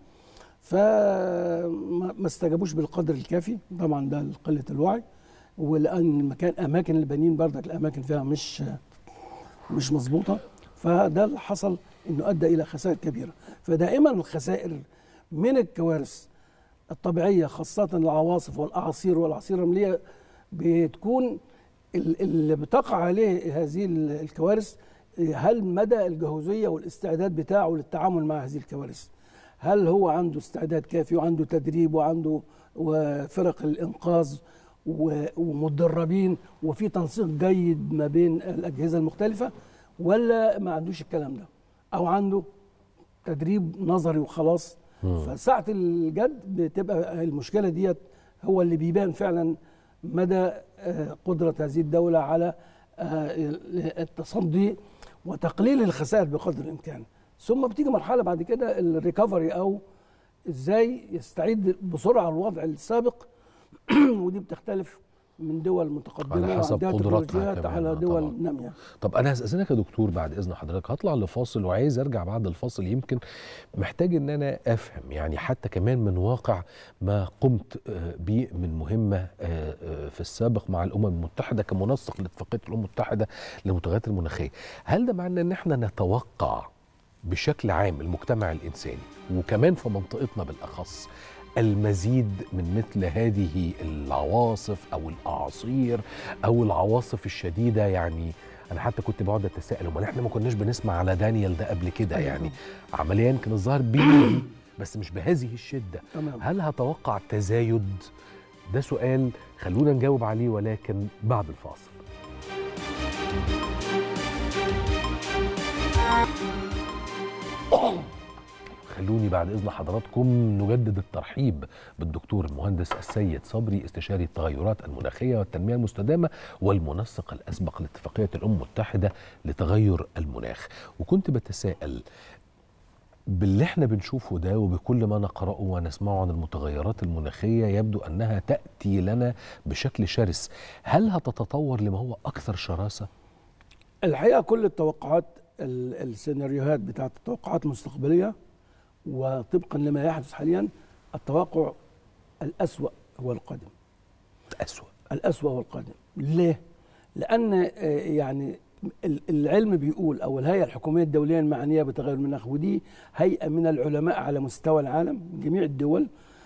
[SPEAKER 15] فما استجابوش بالقدر الكافي. طبعا ده قله الوعي، ولان المكان اماكن البنين برضك الاماكن فيها مش مش مظبوطه، فده اللي حصل انه ادى الى خسائر كبيره. فدائما الخسائر من الكوارث الطبيعيه خاصه العواصف والاعاصير والاعاصير الرمليه بتكون اللي بتقع عليه هذه الكوارث، هل مدى الجهوزيه والاستعداد بتاعه للتعامل مع هذه الكوارث؟ هل هو عنده استعداد كافي وعنده تدريب وعنده وفرق الانقاذ ومدربين وفي تنسيق جيد ما بين الاجهزه المختلفه، ولا ما عندوش الكلام ده او عنده تدريب نظري وخلاص؟ فساعه الجد بتبقى المشكله ديت هو اللي بيبان فعلا مدى قدره هذه الدوله على التصدي وتقليل الخسائر بقدر الامكان. ثم بتيجي مرحله بعد كده الريكفري او ازاي يستعيد بسرعه الوضع السابق ودي بتختلف من دول متقدمه
[SPEAKER 1] على حسب
[SPEAKER 15] قدراتها على دول طبعا. ناميه.
[SPEAKER 1] طب انا هستاذنك يا دكتور بعد اذن حضرتك، هطلع لفاصل وعايز ارجع بعد الفاصل، يمكن محتاج ان انا افهم يعني حتى كمان من واقع ما قمت به من مهمه في السابق مع الامم المتحده كمنسق لاتفاقيه الامم المتحده للمتغيرات المناخيه. هل ده معناه ان احنا نتوقع بشكل عام المجتمع الانساني وكمان في منطقتنا بالاخص المزيد من مثل هذه العواصف او الاعاصير او العواصف الشديده؟ يعني انا حتى كنت بقعد اتساءل، امال احنا ما كناش بنسمع على دانيال ده قبل كده؟ يعني عمليا كان الظاهر بيه بس مش بهذه الشده. هل هتوقع تزايد ده سؤال خلونا نجاوب عليه ولكن بعد الفاصل. خلوني بعد إذن حضراتكم نجدد الترحيب بالدكتور المهندس السيد صبري، استشاري التغيرات المناخية والتنمية المستدامة والمنسق الأسبق لاتفاقية الأمم المتحدة لتغير المناخ. وكنت بتساءل باللي احنا بنشوفه ده وبكل ما نقرأه ونسمعه عن المتغيرات المناخية يبدو أنها تأتي لنا بشكل شرس، هل هتتطور لما هو أكثر شراسة؟
[SPEAKER 15] الحقيقة كل التوقعات السيناريوهات بتاعت التوقعات المستقبلية وطبقا لما يحدث حاليا التوقع الأسوأ هو القادم.
[SPEAKER 1] الأسوأ
[SPEAKER 15] الأسوأ هو القادم. ليه؟ لأن يعني العلم بيقول أو الهيئة الحكومية الدولية المعنية بتغير المناخ، ودي هيئة من العلماء على مستوى العالم جميع الدول،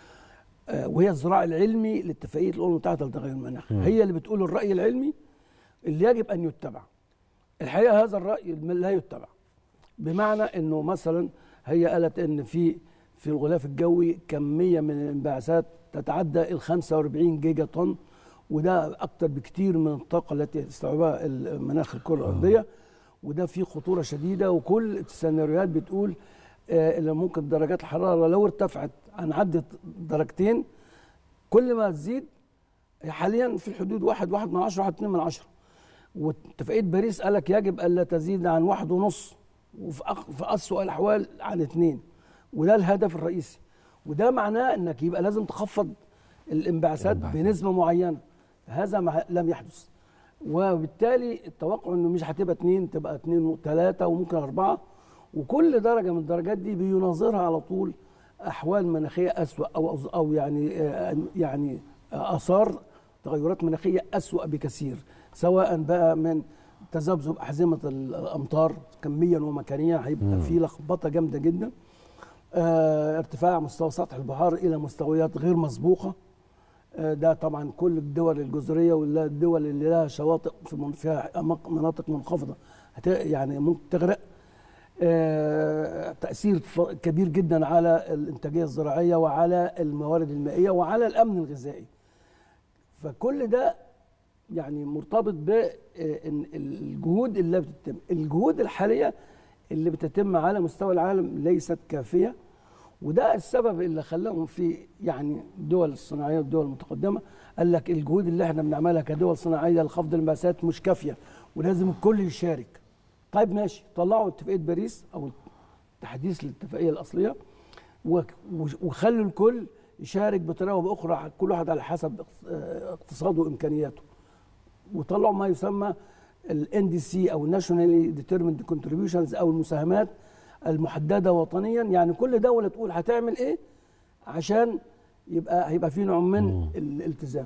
[SPEAKER 15] وهي الذراع العلمي لاتفاقية الأمم المتحدة لتغير المناخ، هي اللي بتقول الرأي العلمي اللي يجب أن يتبع. الحقيقة هذا الرأي لا يتبع، بمعنى أنه مثلا هي قالت أن في في الغلاف الجوي كمية من الانبعاثات تتعدى ال خمسة وأربعين جيجا طن، وده أكتر بكتير من الطاقة التي تستوعبها المناخ الكرة الأرضية، وده فيه خطورة شديدة. وكل السيناريوهات بتقول آه إن ممكن درجات الحرارة لو ارتفعت عن عدة درجتين كل ما تزيد حاليا في الحدود واحد واحد من عشرة واحد اتنين من عشرة، واتفاقية باريس قالك يجب ألا تزيد عن واحد ونص، وفي في أسوأ الأحوال عن اتنين، وده الهدف الرئيسي. وده معناه إنك يبقى لازم تخفض الانبعاثات بنسبة معينة، هذا لم يحدث، وبالتالي التوقع انه مش هتبقى اتنين، تبقى اتنين وثلاثة وممكن اربعة، وكل درجة من الدرجات دي بيناظرها على طول احوال مناخية اسوأ او او يعني يعني اثار تغيرات مناخية اسوأ بكثير، سواء بقى من تذبذب احزمة الامطار كميا ومكانيا، هيبقى في لخبطة جامدة جدا، اه ارتفاع مستوى سطح البحار الى مستويات غير مسبوقة، ده طبعا كل الدول الجزريه والدول اللي لها شواطئ في فيها مناطق منخفضه يعني ممكن تغرق. تاثير كبير جدا على الانتاجيه الزراعيه وعلى الموارد المائيه وعلى الامن الغذائي. فكل ده يعني مرتبط بالجهود اللي بتتم. الجهود الحاليه اللي بتتم على مستوى العالم ليست كافيه، وده السبب اللي خلاهم في يعني الدول الصناعيه والدول المتقدمه قال لك الجهود اللي احنا بنعملها كدول صناعيه لخفض الانبعاثات مش كافيه ولازم الكل يشارك. طيب ماشي، طلعوا اتفاقيه باريس او تحديث للاتفاقيه الاصليه وخلوا الكل يشارك بطريقه او باخرى، كل واحد على حسب اقتصاده وامكانياته، وطلعوا ما يسمى الان دي سي او ناشونالي ديترميند كونتريبيوشنز او المساهمات المحدده وطنيا. يعني كل دوله تقول هتعمل ايه عشان يبقى هيبقى في نوع من الالتزام.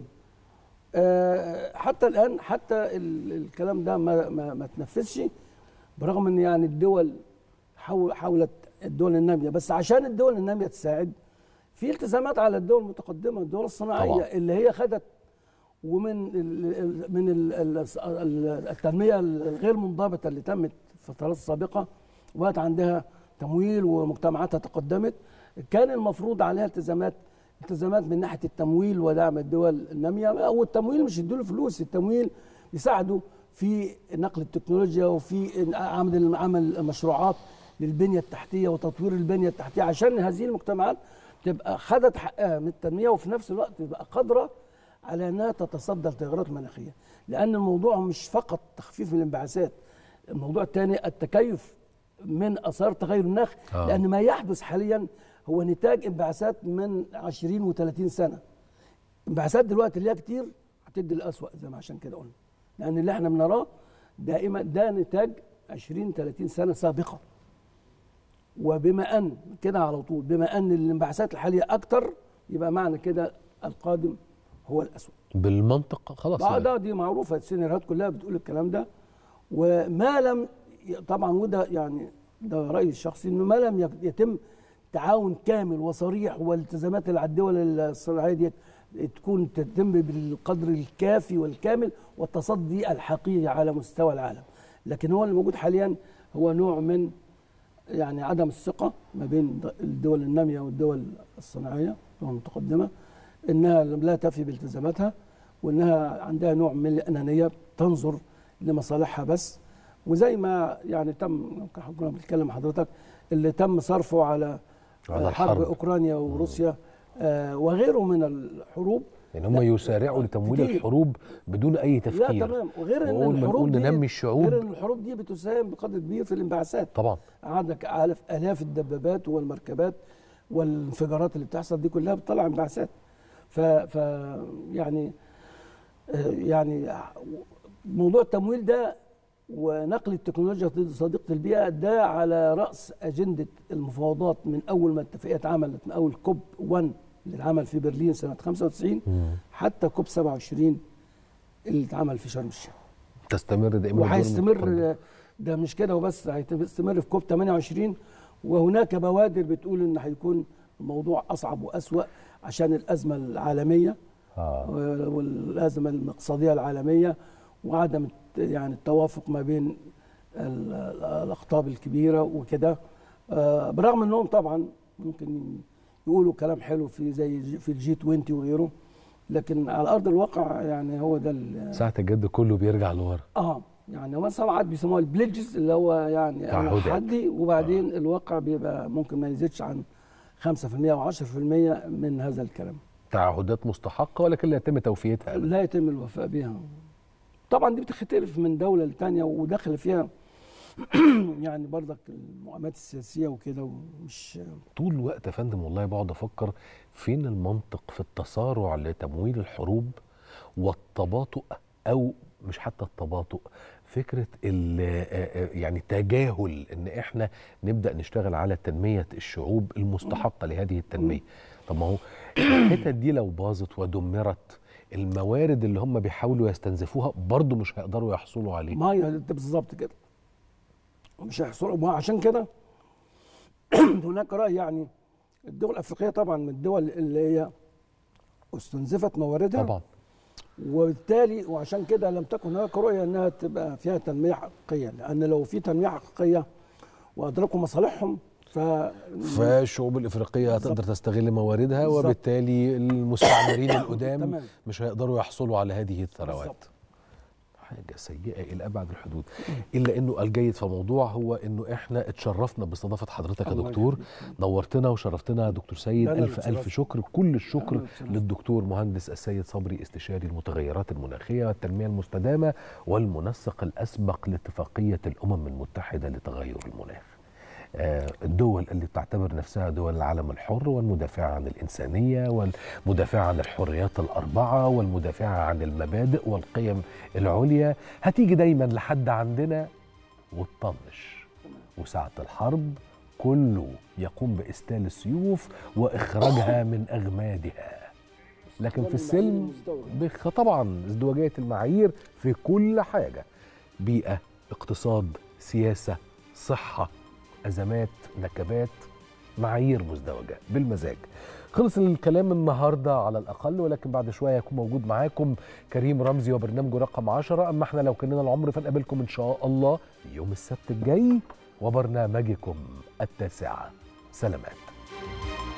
[SPEAKER 15] أه حتى الان حتى الكلام ده ما ما, ما تنفذش، برغم ان يعني الدول حاولت الدول الناميه، بس عشان الدول الناميه تساعد في التزامات على الدول المتقدمه الدول الصناعيه طبعا. اللي هي خدت ومن ال من ال التنميه الغير منضبطه اللي تمت في الفترات السابقه وقت عندها تمويل ومجتمعاتها تقدمت، كان المفروض عليها التزامات التزامات من ناحيه التمويل ودعم الدول الناميه، او التمويل مش يدوا له فلوس، التمويل يساعدوا في نقل التكنولوجيا وفي عمل عمل مشروعات للبنيه التحتيه وتطوير البنيه التحتيه عشان هذه المجتمعات تبقى خدت حقها من التنميه وفي نفس الوقت تبقى قادره على انها تتصدى للتغيرات المناخيه، لان الموضوع مش فقط تخفيف الانبعاثات، الموضوع الثاني التكيف من اثار تغير المناخ، آه. لان ما يحدث حاليا هو نتاج انبعاثات من عشرين وثلاثين سنه. انبعاثات دلوقتي اللي هي كتير هتدي الاسوأ زي ما عشان كده قلنا، لان اللي احنا بنراه دائما ده نتاج عشرين ثلاثين سنه سابقه. وبما ان كده على طول بما ان الانبعاثات الحاليه اكتر يبقى معنى كده القادم هو الاسوأ.
[SPEAKER 1] بالمنطق خلاص
[SPEAKER 15] بعد ده دي معروفه، السيناريوهات كلها بتقول الكلام ده، وما لم طبعا وده يعني ده رايي الشخصي انه ما لم يتم تعاون كامل وصريح والالتزامات اللي على الدول الصناعيه دي تكون تتم بالقدر الكافي والكامل والتصدي الحقيقي على مستوى العالم. لكن هو اللي موجود حاليا هو نوع من يعني عدم الثقه ما بين الدول الناميه والدول الصناعيه الدول المتقدمه، انها لا تفي بالتزاماتها، وانها عندها نوع من الانانيه تنظر لمصالحها بس. وزي ما يعني تم كنا بنتكلم حضرتك اللي تم صرفه على, على حرب, حرب اوكرانيا وروسيا آه وغيره من الحروب،
[SPEAKER 1] يعني هم يسارعوا لتمويل كتير. الحروب بدون اي تفكير.
[SPEAKER 15] لا تمام. وغير ان الحروب دي
[SPEAKER 1] ننمي الشعوب،
[SPEAKER 15] غير ان الحروب دي بتساهم بقدر كبير في الانبعاثات.
[SPEAKER 1] طبعا
[SPEAKER 15] عندك الاف الاف الدبابات والمركبات والانفجارات اللي بتحصل دي كلها بتطلع انبعاثات. ف, ف يعني آه يعني موضوع التمويل ده ونقل التكنولوجيا صديقة البيئة ده على رأس أجندة المفاوضات من أول ما الاتفاقية اتعملت، من أول كوب واحد اللي اتعمل في برلين سنة خمسة وتسعين حتى كوب سبعة وعشرين اللي اتعمل في شرم الشيخ.
[SPEAKER 1] تستمر دائما
[SPEAKER 15] وهيستمر. ده مش كده وبس، هيستمر في كوب ثمانية وعشرين، وهناك بوادر بتقول إن هيكون الموضوع أصعب وأسوأ عشان الأزمة العالمية آه. والأزمة الاقتصادية العالمية وعدم يعني التوافق ما بين الأقطاب الكبيرة وكده. آه برغم أنهم طبعا ممكن يقولوا كلام حلو في زي في الجي عشرين وغيره، لكن على أرض الواقع يعني هو ده
[SPEAKER 1] ساعة الجد كله بيرجع لورا.
[SPEAKER 15] اه يعني هم ساعات بيسموها البليدجز اللي هو يعني تحدي، وبعدين آه. الواقع بيبقى ممكن ما يزيدش عن خمسة في المية أو عشرة في المية من هذا الكلام.
[SPEAKER 1] تعهدات مستحقة ولكن لا يتم توفيتها.
[SPEAKER 15] لا يتم الوفاء بها. طبعا دي بتختلف من دولة لتانية وداخل فيها يعني برضك المعاملات السياسية وكده. ومش
[SPEAKER 1] طول الوقت يا فندم والله بقعد أفكر فين المنطق في التسارع لتمويل الحروب والتباطؤ، أو مش حتى التباطؤ، فكرة يعني تجاهل ان احنا نبدأ نشتغل على تنمية الشعوب المستحقة لهذه التنمية. طب ما هو الحتة دي لو باظت ودمرت، الموارد اللي هم بيحاولوا يستنزفوها برضو مش هيقدروا يحصلوا عليه.
[SPEAKER 15] ما هي بالظبط كده، مش هيحصلوا. عشان كده هناك رأي يعني الدول الأفريقية طبعا من الدول اللي هي استنزفت مواردها
[SPEAKER 1] طبعا،
[SPEAKER 15] وبالتالي وعشان كده لم تكن هناك رؤية انها تبقى فيها تنمية حقيقية، لأن لو في تنمية حقيقية وأدركوا مصالحهم ف
[SPEAKER 1] فالشعوب الافريقيه هتقدر تستغل مواردها بالزبط. وبالتالي المستعمرين القدام مش هيقدروا يحصلوا على هذه الثروات. بالزبط. حاجه سيئه الى ابعد الحدود. الا انه الجيد في الموضوع هو انه احنا اتشرفنا باستضافه حضرتك يا دكتور، نورتنا وشرفتنا يا دكتور سيد. الف الف شكر، كل الشكر للدكتور مهندس السيد صبري، استشاري المتغيرات المناخيه والتنميه المستدامه والمنسق الاسبق لاتفاقيه الامم المتحده لتغير المناخ. الدول اللي بتعتبر نفسها دول العالم الحر والمدافعة عن الإنسانية والمدافعة عن الحريات الأربعة والمدافعة عن المبادئ والقيم العليا، هتيجي دايما لحد عندنا وتطنش، وساعة الحرب كله يقوم بإسدال السيوف وإخراجها من أغمادها. لكن في السلم طبعا ازدواجية المعايير في كل حاجة، بيئة، اقتصاد، سياسة، صحة، أزمات، نكبات، معايير مزدوجة بالمزاج. خلص الكلام النهاردة على الأقل، ولكن بعد شوية يكون موجود معاكم كريم رمزي وبرنامجه رقم عشرة. أما احنا لو كنا العمر فنقابلكم إن شاء الله يوم السبت الجاي وبرنامجكم التاسعة. سلامات.